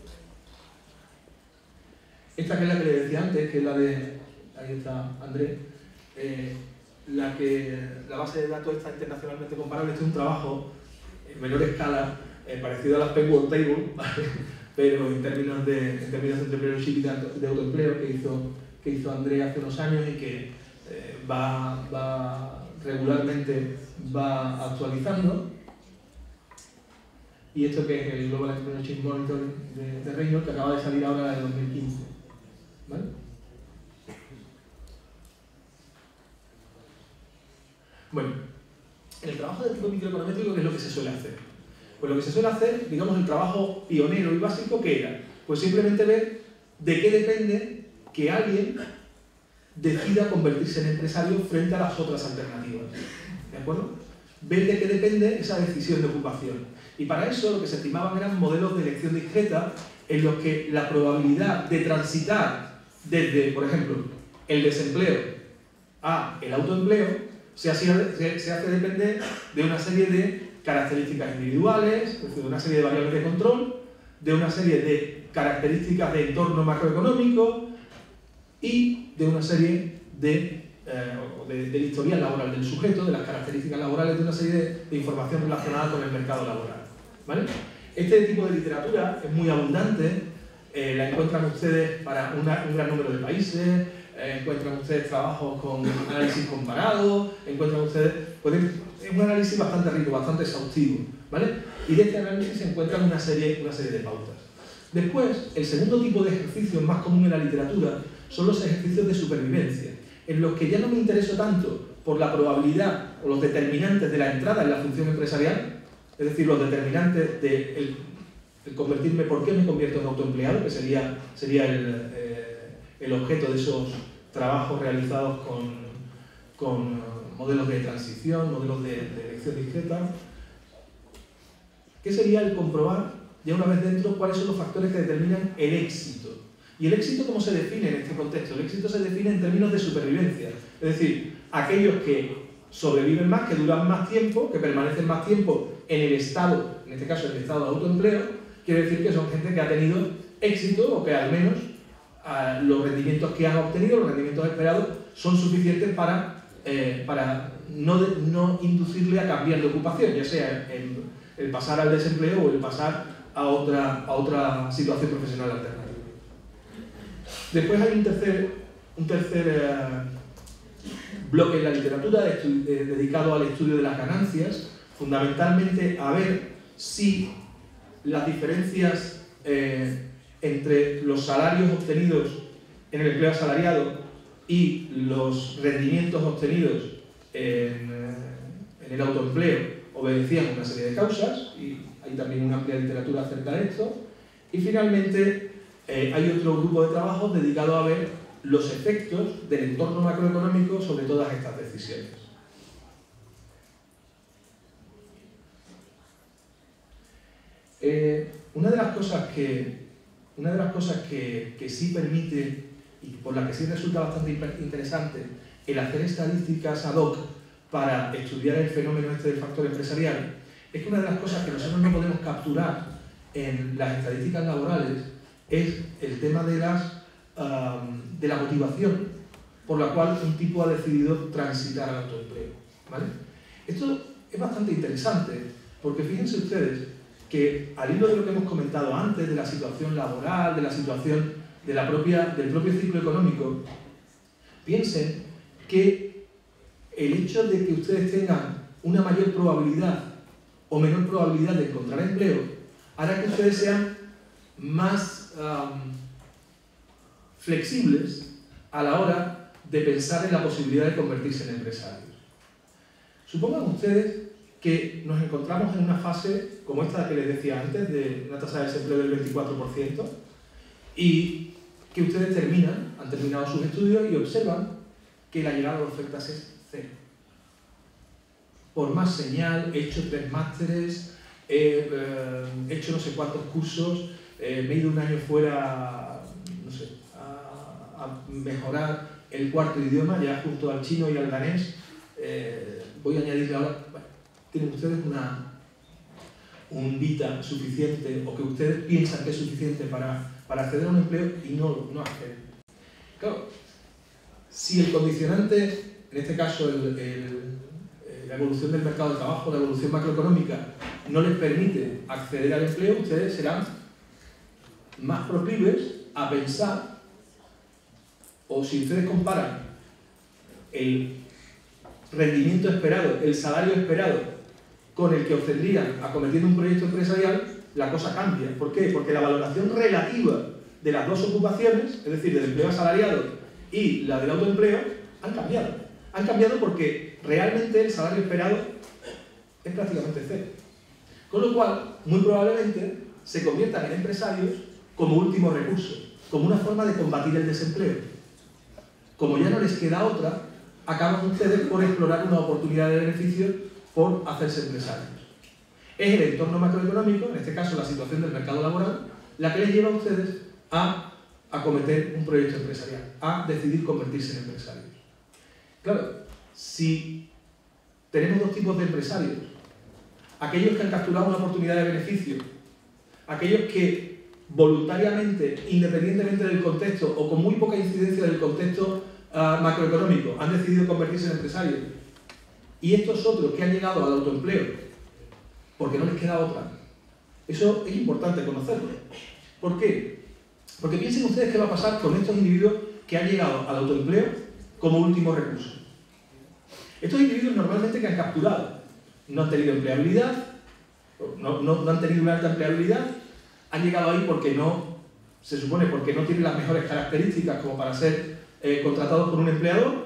Esta que es la que les decía antes, que es la de, ahí está Andrés, eh, la que la base de datos está internacionalmente comparable. Este es un trabajo en menor escala, eh, parecido a las Penguin Table, ¿vale? Pero en términos de, en términos de entrepreneurship y de, de autoempleo que hizo, que hizo Andrés hace unos años y que eh, va, va regularmente va actualizando. Y esto que es el Global Entrepreneurship Monitor de, de Reynolds, que acaba de salir ahora, la de dos mil quince, ¿vale? Bueno, en el trabajo de tipo microeconométrico, ¿qué es lo que se suele hacer? Pues lo que se suele hacer, digamos, el trabajo pionero y básico, ¿qué era? Pues simplemente ver de qué depende que alguien decida convertirse en empresario frente a las otras alternativas. ¿De acuerdo? Ver de qué depende esa decisión de ocupación. Y para eso lo que se estimaban eran modelos de elección discreta en los que la probabilidad de transitar desde, por ejemplo, el desempleo a el autoempleo se hace, se, se hace depender de una serie de características individuales, es decir, de una serie de variables de control, de una serie de características de entorno macroeconómico y de una serie de, eh, de, del historial laboral del sujeto, de las características laborales, de una serie de, de información relacionada con el mercado laboral, ¿vale? Este tipo de literatura es muy abundante, eh, la encuentran ustedes para una, un gran número de países, eh, encuentran ustedes trabajos con análisis comparado, encuentran ustedes... Pueden, es un análisis bastante rico, bastante exhaustivo, ¿vale? Y de este análisis se encuentran una serie, una serie de pautas. Después, el segundo tipo de ejercicios más común en la literatura son los ejercicios de supervivencia, en los que ya no me intereso tanto por la probabilidad o los determinantes de la entrada en la función empresarial, es decir, los determinantes de el, el convertirme, por qué me convierto en autoempleado, que sería, sería el, eh, el objeto de esos trabajos realizados con, con modelos de transición, modelos de, de elección discreta, que sería el comprobar, ya una vez dentro, cuáles son los factores que determinan el éxito. ¿Y el éxito cómo se define en este contexto? El éxito se define en términos de supervivencia, es decir, aquellos que sobreviven más, que duran más tiempo, que permanecen más tiempo en el estado, en este caso en el estado de autoempleo, quiere decir que son gente que ha tenido éxito o que al menos uh, los rendimientos que han obtenido, los rendimientos esperados, son suficientes para, eh, para no, de, no inducirle a cambiar de ocupación, ya sea el, el pasar al desempleo o el pasar a otra, a otra situación profesional alternativa. Después hay un tercer, un tercer eh, bloque en la literatura de eh, dedicado al estudio de las ganancias, fundamentalmente a ver si las diferencias eh, entre los salarios obtenidos en el empleo asalariado y los rendimientos obtenidos en, en el autoempleo obedecían a una serie de causas, y hay también una amplia literatura acerca de esto. Y finalmente eh, hay otro grupo de trabajos dedicado a ver los efectos del entorno macroeconómico sobre todas estas decisiones. Eh, una de las cosas que, una de las cosas que, que sí permite y por la que sí resulta bastante interesante el hacer estadísticas ad hoc para estudiar el fenómeno este del factor empresarial es que una de las cosas que nosotros no podemos capturar en las estadísticas laborales es el tema de, las, um, de la motivación por la cual un tipo ha decidido transitar al autoempleo, ¿vale? Esto es bastante interesante porque fíjense ustedes que al hilo de lo que hemos comentado antes, de la situación laboral, de la situación de la propia, del propio ciclo económico, piensen que el hecho de que ustedes tengan una mayor probabilidad o menor probabilidad de encontrar empleo hará que ustedes sean más um, flexibles a la hora de pensar en la posibilidad de convertirse en empresarios. Supongan ustedes que nos encontramos en una fase como esta que les decía antes, de una tasa de desempleo del veinticuatro por ciento, y que ustedes terminan, han terminado sus estudios y observan que la llegada de ofertas es cero. Por más señal, he hecho tres másteres, he eh, hecho no sé cuántos cursos, eh, me he ido un año fuera, no sé, a, a mejorar el cuarto idioma, ya junto al chino y al danés. Eh, voy a añadirle ahora, bueno, tienen ustedes una, un vita suficiente, o que ustedes piensan que es suficiente para, para acceder a un empleo y no, no acceden. Claro, si el condicionante, en este caso el, el, la evolución del mercado de trabajo, la evolución macroeconómica, no les permite acceder al empleo, ustedes serán más proclives a pensar, o si ustedes comparan el rendimiento esperado, el salario esperado, con el que obtendrían acometiendo un proyecto empresarial, la cosa cambia. ¿Por qué? Porque la valoración relativa de las dos ocupaciones, es decir, del empleo asalariado y la del autoempleo, han cambiado. Han cambiado porque realmente el salario esperado es prácticamente cero. Con lo cual, muy probablemente, se conviertan en empresarios como último recurso, como una forma de combatir el desempleo. Como ya no les queda otra, acaban ustedes por explorar una oportunidad de beneficio por hacerse empresarios. Es el entorno macroeconómico, en este caso la situación del mercado laboral, la que les lleva a ustedes a acometer un proyecto empresarial, a decidir convertirse en empresarios. Claro, si tenemos dos tipos de empresarios, aquellos que han capturado una oportunidad de beneficio, aquellos que voluntariamente, independientemente del contexto o con muy poca incidencia del contexto uh, macroeconómico, han decidido convertirse en empresarios, y estos otros que han llegado al autoempleo porque no les queda otra. Eso es importante conocerlo. ¿Por qué? Porque piensen ustedes qué va a pasar con estos individuos que han llegado al autoempleo como último recurso. Estos individuos normalmente que han capturado no han tenido empleabilidad, no, no, no han tenido una alta empleabilidad, han llegado ahí porque no, se supone, porque no tienen las mejores características como para ser eh, contratados por un empleador.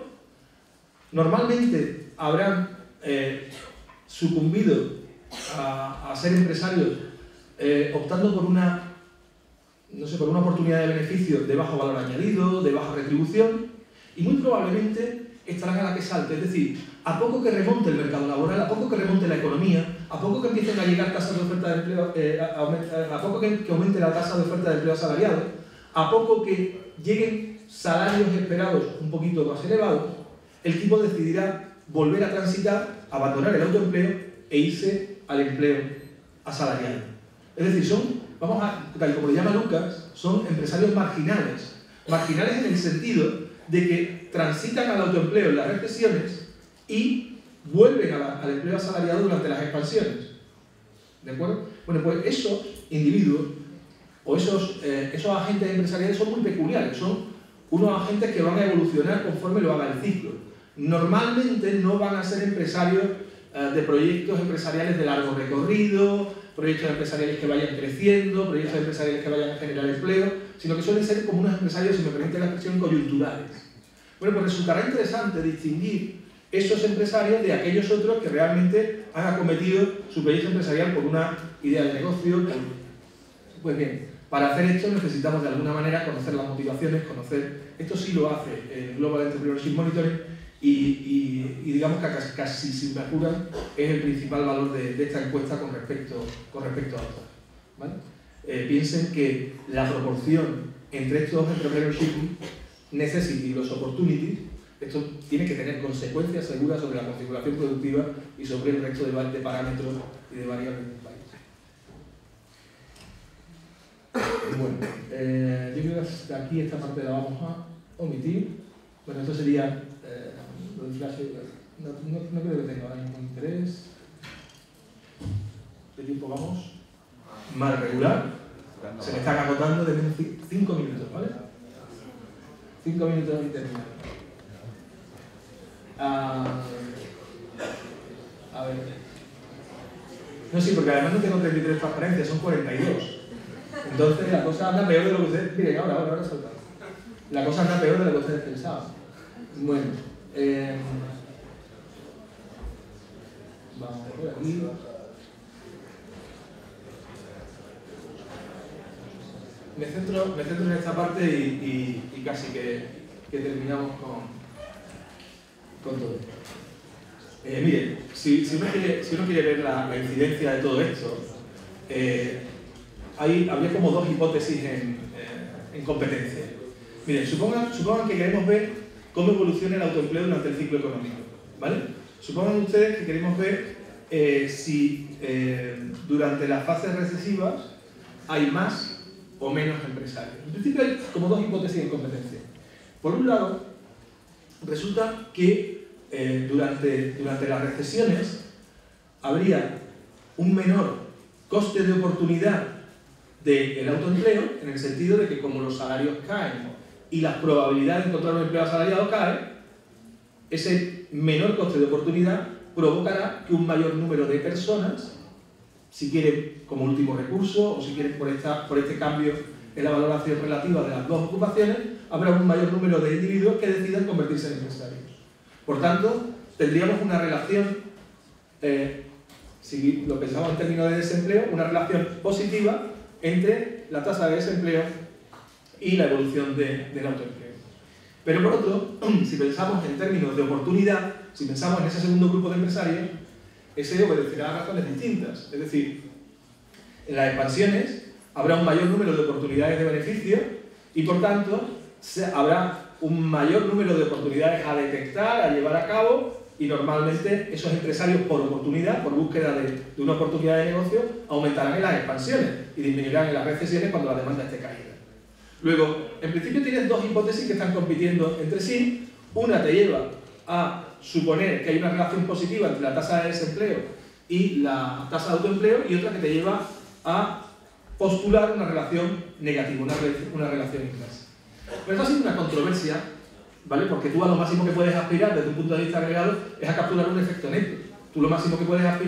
Normalmente habrán eh, sucumbido a, a ser empresarios eh, optando por una, no sé, por una oportunidad de beneficio de bajo valor añadido, de baja retribución, y muy probablemente estarán a la que salte. Es decir, a poco que remonte el mercado laboral, a poco que remonte la economía, a poco que empiecen a llegar tasas de oferta de empleo, eh, a, a, a poco que, que aumente la tasa de oferta de empleo asalariado, a poco que lleguen salarios esperados un poquito más elevados, el tipo decidirá volver a transitar, abandonar el autoempleo e irse al empleo asalariado. Es decir, son, vamos a, tal como lo llama Lucas, son empresarios marginales. Marginales en el sentido de que transitan al autoempleo en las recesiones y vuelven a la, al empleo asalariado durante las expansiones. ¿De acuerdo? Bueno, pues esos individuos o esos, eh, esos agentes empresariales son muy peculiares, son unos agentes que van a evolucionar conforme lo haga el ciclo. Normalmente no van a ser empresarios eh, de proyectos empresariales de largo recorrido, proyectos empresariales que vayan creciendo, proyectos empresariales que vayan a generar empleo, sino que suelen ser como unos empresarios, si me permite la expresión, coyunturales. Bueno, pues resultará interesante distinguir esos empresarios de aquellos otros que realmente han acometido su proyecto empresarial por una idea de negocio. Pues bien, para hacer esto necesitamos de alguna manera conocer las motivaciones, conocer... Esto sí lo hace el Global Entrepreneurship Monitoring y, y, y digamos que casi, casi sin me apuran es el principal valor de, de esta encuesta con respecto, con respecto a otras. ¿Vale? Eh, piensen que la proporción entre estos entrepreneurship necessity y los opportunities, esto tiene que tener consecuencias seguras sobre la configuración productiva y sobre el resto de, de parámetros y de variables del país. Bueno, eh, yo creo que hasta aquí esta parte la vamos a omitir. Bueno, esto sería eh, lo del flash. No, no, no creo que tenga ahora ningún interés. ¿Qué tiempo vamos? Mal regular. Se me están agotando de cinco minutos, ¿vale? cinco minutos y terminamos. Ah, a ver. No, sí, porque además no tengo treinta y tres transparencias, son cuarenta y dos. Entonces la cosa anda peor de lo que ustedes... Miren, ahora, ahora, ahora salta. La cosa anda peor de lo que ustedes pensaban. Bueno, eh, vamos por aquí. Me centro, me centro en esta parte y, y, y casi que, que terminamos con, con todo esto. Eh, miren, si, si, uno quiere, si uno quiere ver la, la incidencia de todo esto, eh, hay, habría como dos hipótesis en, eh, en competencia. Miren, supongan, supongan que queremos ver cómo evoluciona el autoempleo durante el ciclo económico, ¿vale? Supongan ustedes que queremos ver eh, si eh, durante las fases recesivas hay más o menos empresarios. En principio hay como dos hipótesis en competencia. Por un lado, resulta que eh, durante, durante las recesiones habría un menor coste de oportunidad del autoempleo, en el sentido de que como los salarios caen y las probabilidades de encontrar un empleo asalariado caen, ese menor coste de oportunidad provocará que un mayor número de personas, si quieren como último recurso o si quieren por, esta, por este cambio en la valoración relativa de las dos ocupaciones, habrá un mayor número de individuos que decidan convertirse en empresarios. Por tanto, tendríamos una relación, eh, si lo pensamos en términos de desempleo, una relación positiva entre la tasa de desempleo y la evolución de, del autoempleo. Pero por otro, si pensamos en términos de oportunidad, si pensamos en ese segundo grupo de empresarios, ese obedecerá a razones distintas. Es decir, en las expansiones habrá un mayor número de oportunidades de beneficio y por tanto habrá un mayor número de oportunidades a detectar, a llevar a cabo, y normalmente esos empresarios por oportunidad, por búsqueda de, de una oportunidad de negocio, aumentarán en las expansiones y disminuirán en las recesiones cuando la demanda esté caída. Luego, en principio tienes dos hipótesis que están compitiendo entre sí. Una te lleva a suponer que hay una relación positiva entre la tasa de desempleo y la tasa de autoempleo, y otra que te lleva a postular una relación negativa, una, una relación inversa. Pero esto ha sido una controversia, ¿vale? Porque tú a lo máximo que puedes aspirar desde un punto de vista agregado es a capturar un efecto neto. Tú lo máximo que puedes aspirar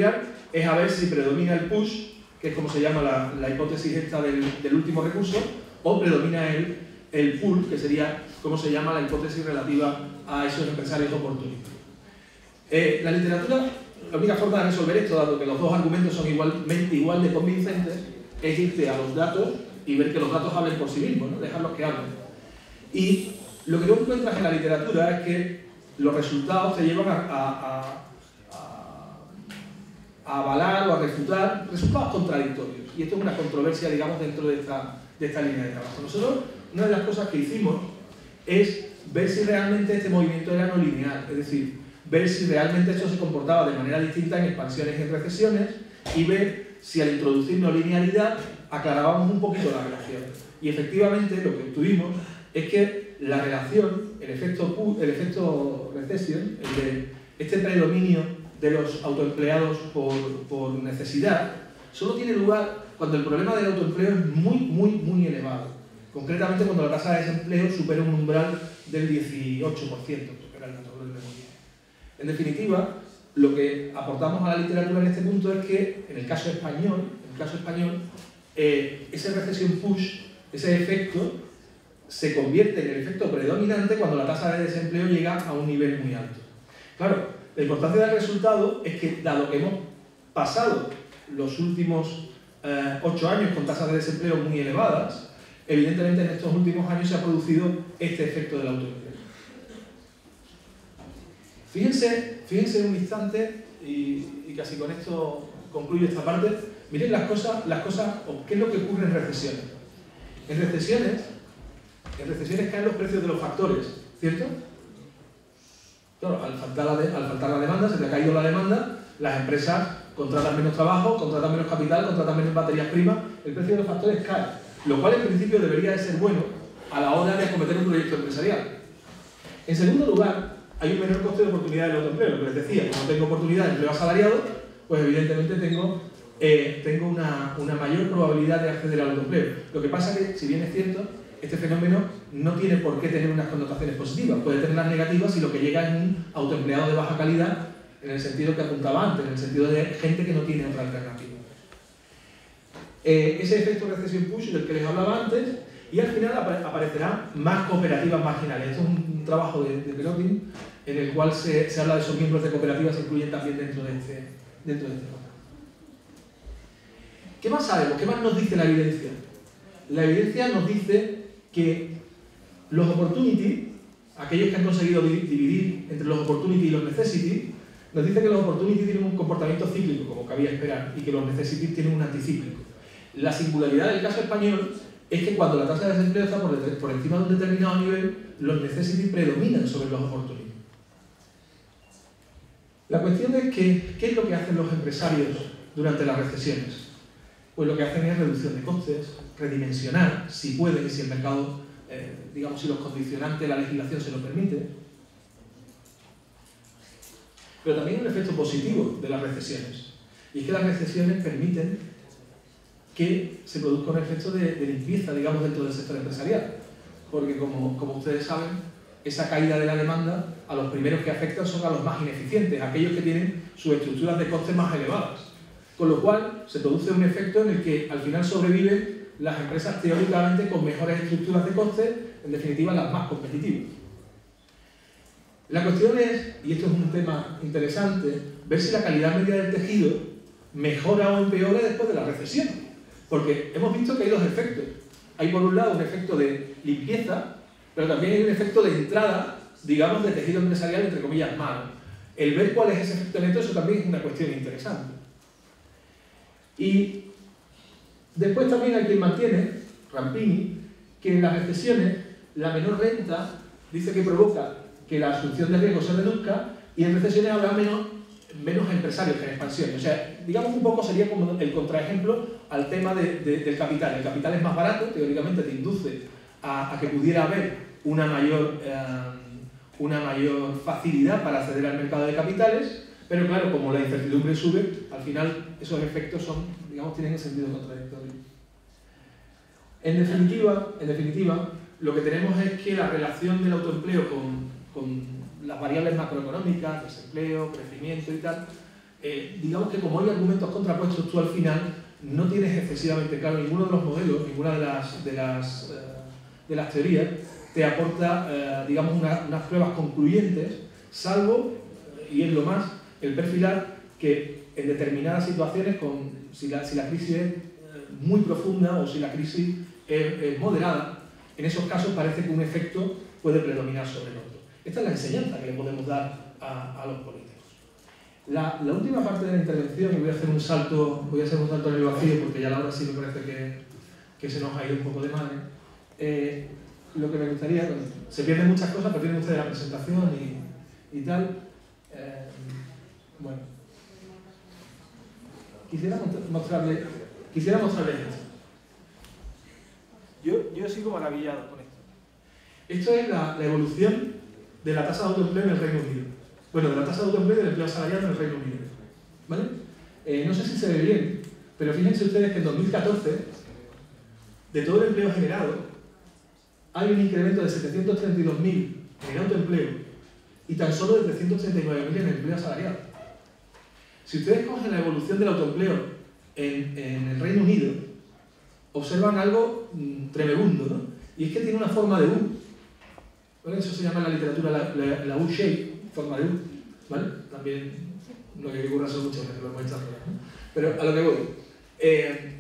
es a ver si predomina el push, que es como se llama la, la hipótesis esta del, del último recurso, o predomina el, el pull, que sería como se llama la hipótesis relativa a esos empresarios oportunistas. Eh, la literatura, la única forma de resolver esto, dado que los dos argumentos son igualmente igual de convincentes, es irte a los datos y ver que los datos hablen por sí mismos, ¿no? Dejarlos que hablen. Y lo que tú encuentras en la literatura es que los resultados te llevan a, a, a, a avalar o a refutar resultados contradictorios. Y esto es una controversia, digamos, dentro de esta, de esta línea de trabajo. Nosotros, una de las cosas que hicimos es ver si realmente este movimiento era no lineal, es decir, ver si realmente esto se comportaba de manera distinta en expansiones y en recesiones, y ver si al introducir no linealidad aclarábamos un poquito la relación. Y efectivamente lo que obtuvimos es que la relación, el efecto, el efecto recesión, el de este predominio de los autoempleados por, por necesidad, solo tiene lugar cuando el problema del autoempleo es muy, muy, muy elevado. Concretamente cuando la tasa de desempleo supera un umbral del dieciocho por ciento, que era el dato del memoria. En definitiva, lo que aportamos a la literatura en este punto es que, en el caso español, en el caso español eh, ese recesión push, ese efecto, se convierte en el efecto predominante cuando la tasa de desempleo llega a un nivel muy alto. Claro, la importancia del resultado es que, dado que hemos pasado los últimos eh, ocho años con tasas de desempleo muy elevadas, evidentemente en estos últimos años se ha producido este efecto del autoempleo. Fíjense, fíjense un instante, y, y casi con esto concluyo esta parte, miren las cosas, las cosas, o qué es lo que ocurre en recesiones. En recesiones, en recesiones caen los precios de los factores, ¿cierto? Claro, al faltar la, de, al faltar la demanda, se te ha caído la demanda, las empresas contratan menos trabajo, contratan menos capital, contratan menos materias primas, el precio de los factores cae, lo cual en principio debería de ser bueno a la hora de acometer un proyecto empresarial. En segundo lugar, hay un menor coste de oportunidad del autoempleo, lo que les decía, como tengo oportunidad de empleo asalariado, pues evidentemente tengo, eh, tengo una, una mayor probabilidad de acceder al autoempleo. Lo que pasa es que, si bien es cierto, este fenómeno no tiene por qué tener unas connotaciones positivas, puede tener las negativas si lo que llega es un autoempleado de baja calidad, en el sentido que apuntaba antes, en el sentido de gente que no tiene otra alternativa. Eh, ese efecto recesión push del que les hablaba antes, y al final ap aparecerán más cooperativas marginales. Esto es un trabajo de, de Pelotin, en el cual se, se habla de esos miembros de cooperativas se incluyen también dentro de este, dentro de este tema. ¿Qué más sabemos? ¿Qué más nos dice la evidencia? La evidencia nos dice que los opportunity, aquellos que han conseguido dividir entre los opportunity y los necessity, nos dice que los opportunity tienen un comportamiento cíclico, como cabía esperar, y que los necessity tienen un anticíclico. La singularidad del caso español es que cuando la tasa de desempleo está por, por encima de un determinado nivel, los necessity predominan sobre los opportunity. La cuestión es que, ¿qué es lo que hacen los empresarios durante las recesiones? Pues lo que hacen es reducción de costes, redimensionar, si pueden y si el mercado, eh, digamos, si los condicionantes, la legislación se lo permite. Pero también hay un efecto positivo de las recesiones, y es que las recesiones permiten que se produzca un efecto de, de limpieza, digamos, dentro del sector empresarial. Porque, como, como ustedes saben, esa caída de la demanda, a los primeros que afectan son a los más ineficientes, aquellos que tienen sus estructuras de costes más elevadas. Con lo cual, se produce un efecto en el que al final sobreviven las empresas teóricamente con mejores estructuras de costes, en definitiva las más competitivas. La cuestión es, y esto es un tema interesante, ver si la calidad media del tejido mejora o empeora después de la recesión. Porque hemos visto que hay dos efectos. Hay por un lado un efecto de limpieza, pero también hay un efecto de entrada, digamos, de tejido empresarial, entre comillas, malo. El ver cuál es ese efecto neto, eso también es una cuestión interesante. Y después también hay quien mantiene, Rampini, que en las recesiones la menor renta dice que provoca que la asunción de riesgo se reduzca, y en recesiones habrá menos, menos empresarios que en expansión. O sea, digamos un poco sería como el contraejemplo al tema de, de, del capital. El capital es más barato, teóricamente te induce a, a que pudiera haber una mayor, eh, una mayor facilidad para acceder al mercado de capitales, pero claro, como la incertidumbre sube, al final esos efectos son, digamos, tienen el sentido contradictorio. En definitiva, en definitiva, lo que tenemos es que la relación del autoempleo con, con las variables macroeconómicas, desempleo, crecimiento y tal, eh, digamos que como hay argumentos contrapuestos, tú al final no tienes excesivamente claro ninguno de los modelos, ninguna de las, de las, eh, de las teorías te aporta, eh, digamos, una, unas pruebas concluyentes, salvo, y es lo más, el perfilar que en determinadas situaciones, con, si, la, si la crisis es muy profunda o si la crisis es, es moderada, en esos casos parece que un efecto puede predominar sobre el otro. Esta es la enseñanza que le podemos dar a, a los políticos. La, la última parte de la intervención, y voy a hacer un salto, voy a hacer un salto en el vacío porque ya la hora sí me parece que, que se nos ha ido un poco de madre. Eh, lo que me gustaría, bueno, se pierden muchas cosas, pero tienen ustedes la presentación y, y tal. Eh, bueno, quisiera mostrarle, quisiera mostrarles esto. Yo, yo sigo maravillado con esto. Esto es la, la evolución de la tasa de autoempleo en el Reino Unido. Bueno, de la tasa de autoempleo y del empleo asalariado en el Reino Unido. ¿Vale? Eh, no sé si se ve bien, pero fíjense ustedes que en dos mil catorce, de todo el empleo generado, hay un incremento de setecientos treinta y dos mil en el autoempleo y tan solo de trescientos treinta y nueve mil en el empleo asalariado. Si ustedes cogen la evolución del autoempleo en, en el Reino Unido, observan algo mmm, tremebundo, ¿no? Y es que tiene una forma de U. ¿Vale? Eso se llama en la literatura la, la, la U-shape, forma de U. ¿Vale? También no hay que currarse mucho, que lo hemos echado, ¿no? Pero a lo que voy. Eh,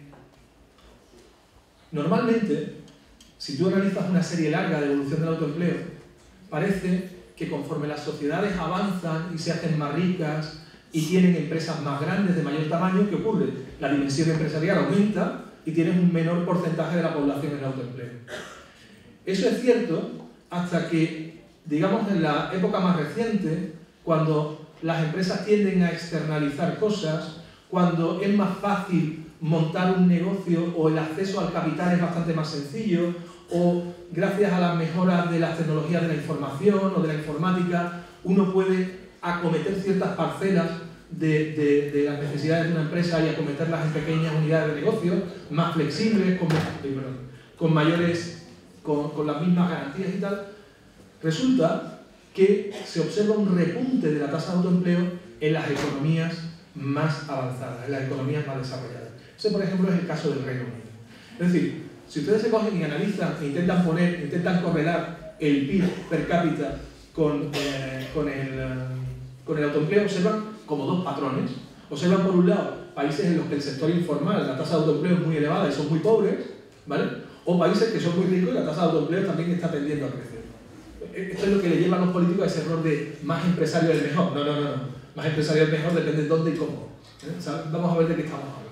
normalmente, si tú analizas una serie larga de evolución del autoempleo, parece que conforme las sociedades avanzan y se hacen más ricas y tienen empresas más grandes, de mayor tamaño, ¿qué ocurre? La dimensión empresarial aumenta y tienes un menor porcentaje de la población en el autoempleo. Eso es cierto hasta que, digamos, en la época más reciente, cuando las empresas tienden a externalizar cosas, cuando es más fácil montar un negocio o el acceso al capital es bastante más sencillo, o gracias a las mejoras de las tecnologías de la información o de la informática, uno puede acometer ciertas parcelas de, de, de las necesidades de una empresa y acometerlas en pequeñas unidades de negocio, más flexibles, con, con mayores, con, con las mismas garantías y tal. Resulta que se observa un repunte de la tasa de autoempleo en las economías más avanzadas, en las economías más desarrolladas. Ese, por ejemplo, es el caso del Reino Unido. Es decir, si ustedes se cogen y analizan e intentan poner, intentan correlar el P I B per cápita con, eh, con, el, con el autoempleo, observan como dos patrones. Observan, por un lado, países en los que el sector informal, la tasa de autoempleo es muy elevada y son muy pobres, ¿vale? O países que son muy ricos y la tasa de autoempleo también está tendiendo a crecer. Esto es lo que le lleva a los políticos a ese error de más empresario es mejor. No, no, no, no. Más empresario es mejor, depende de dónde y cómo. ¿Eh? O sea, vamos a ver de qué estamos hablando.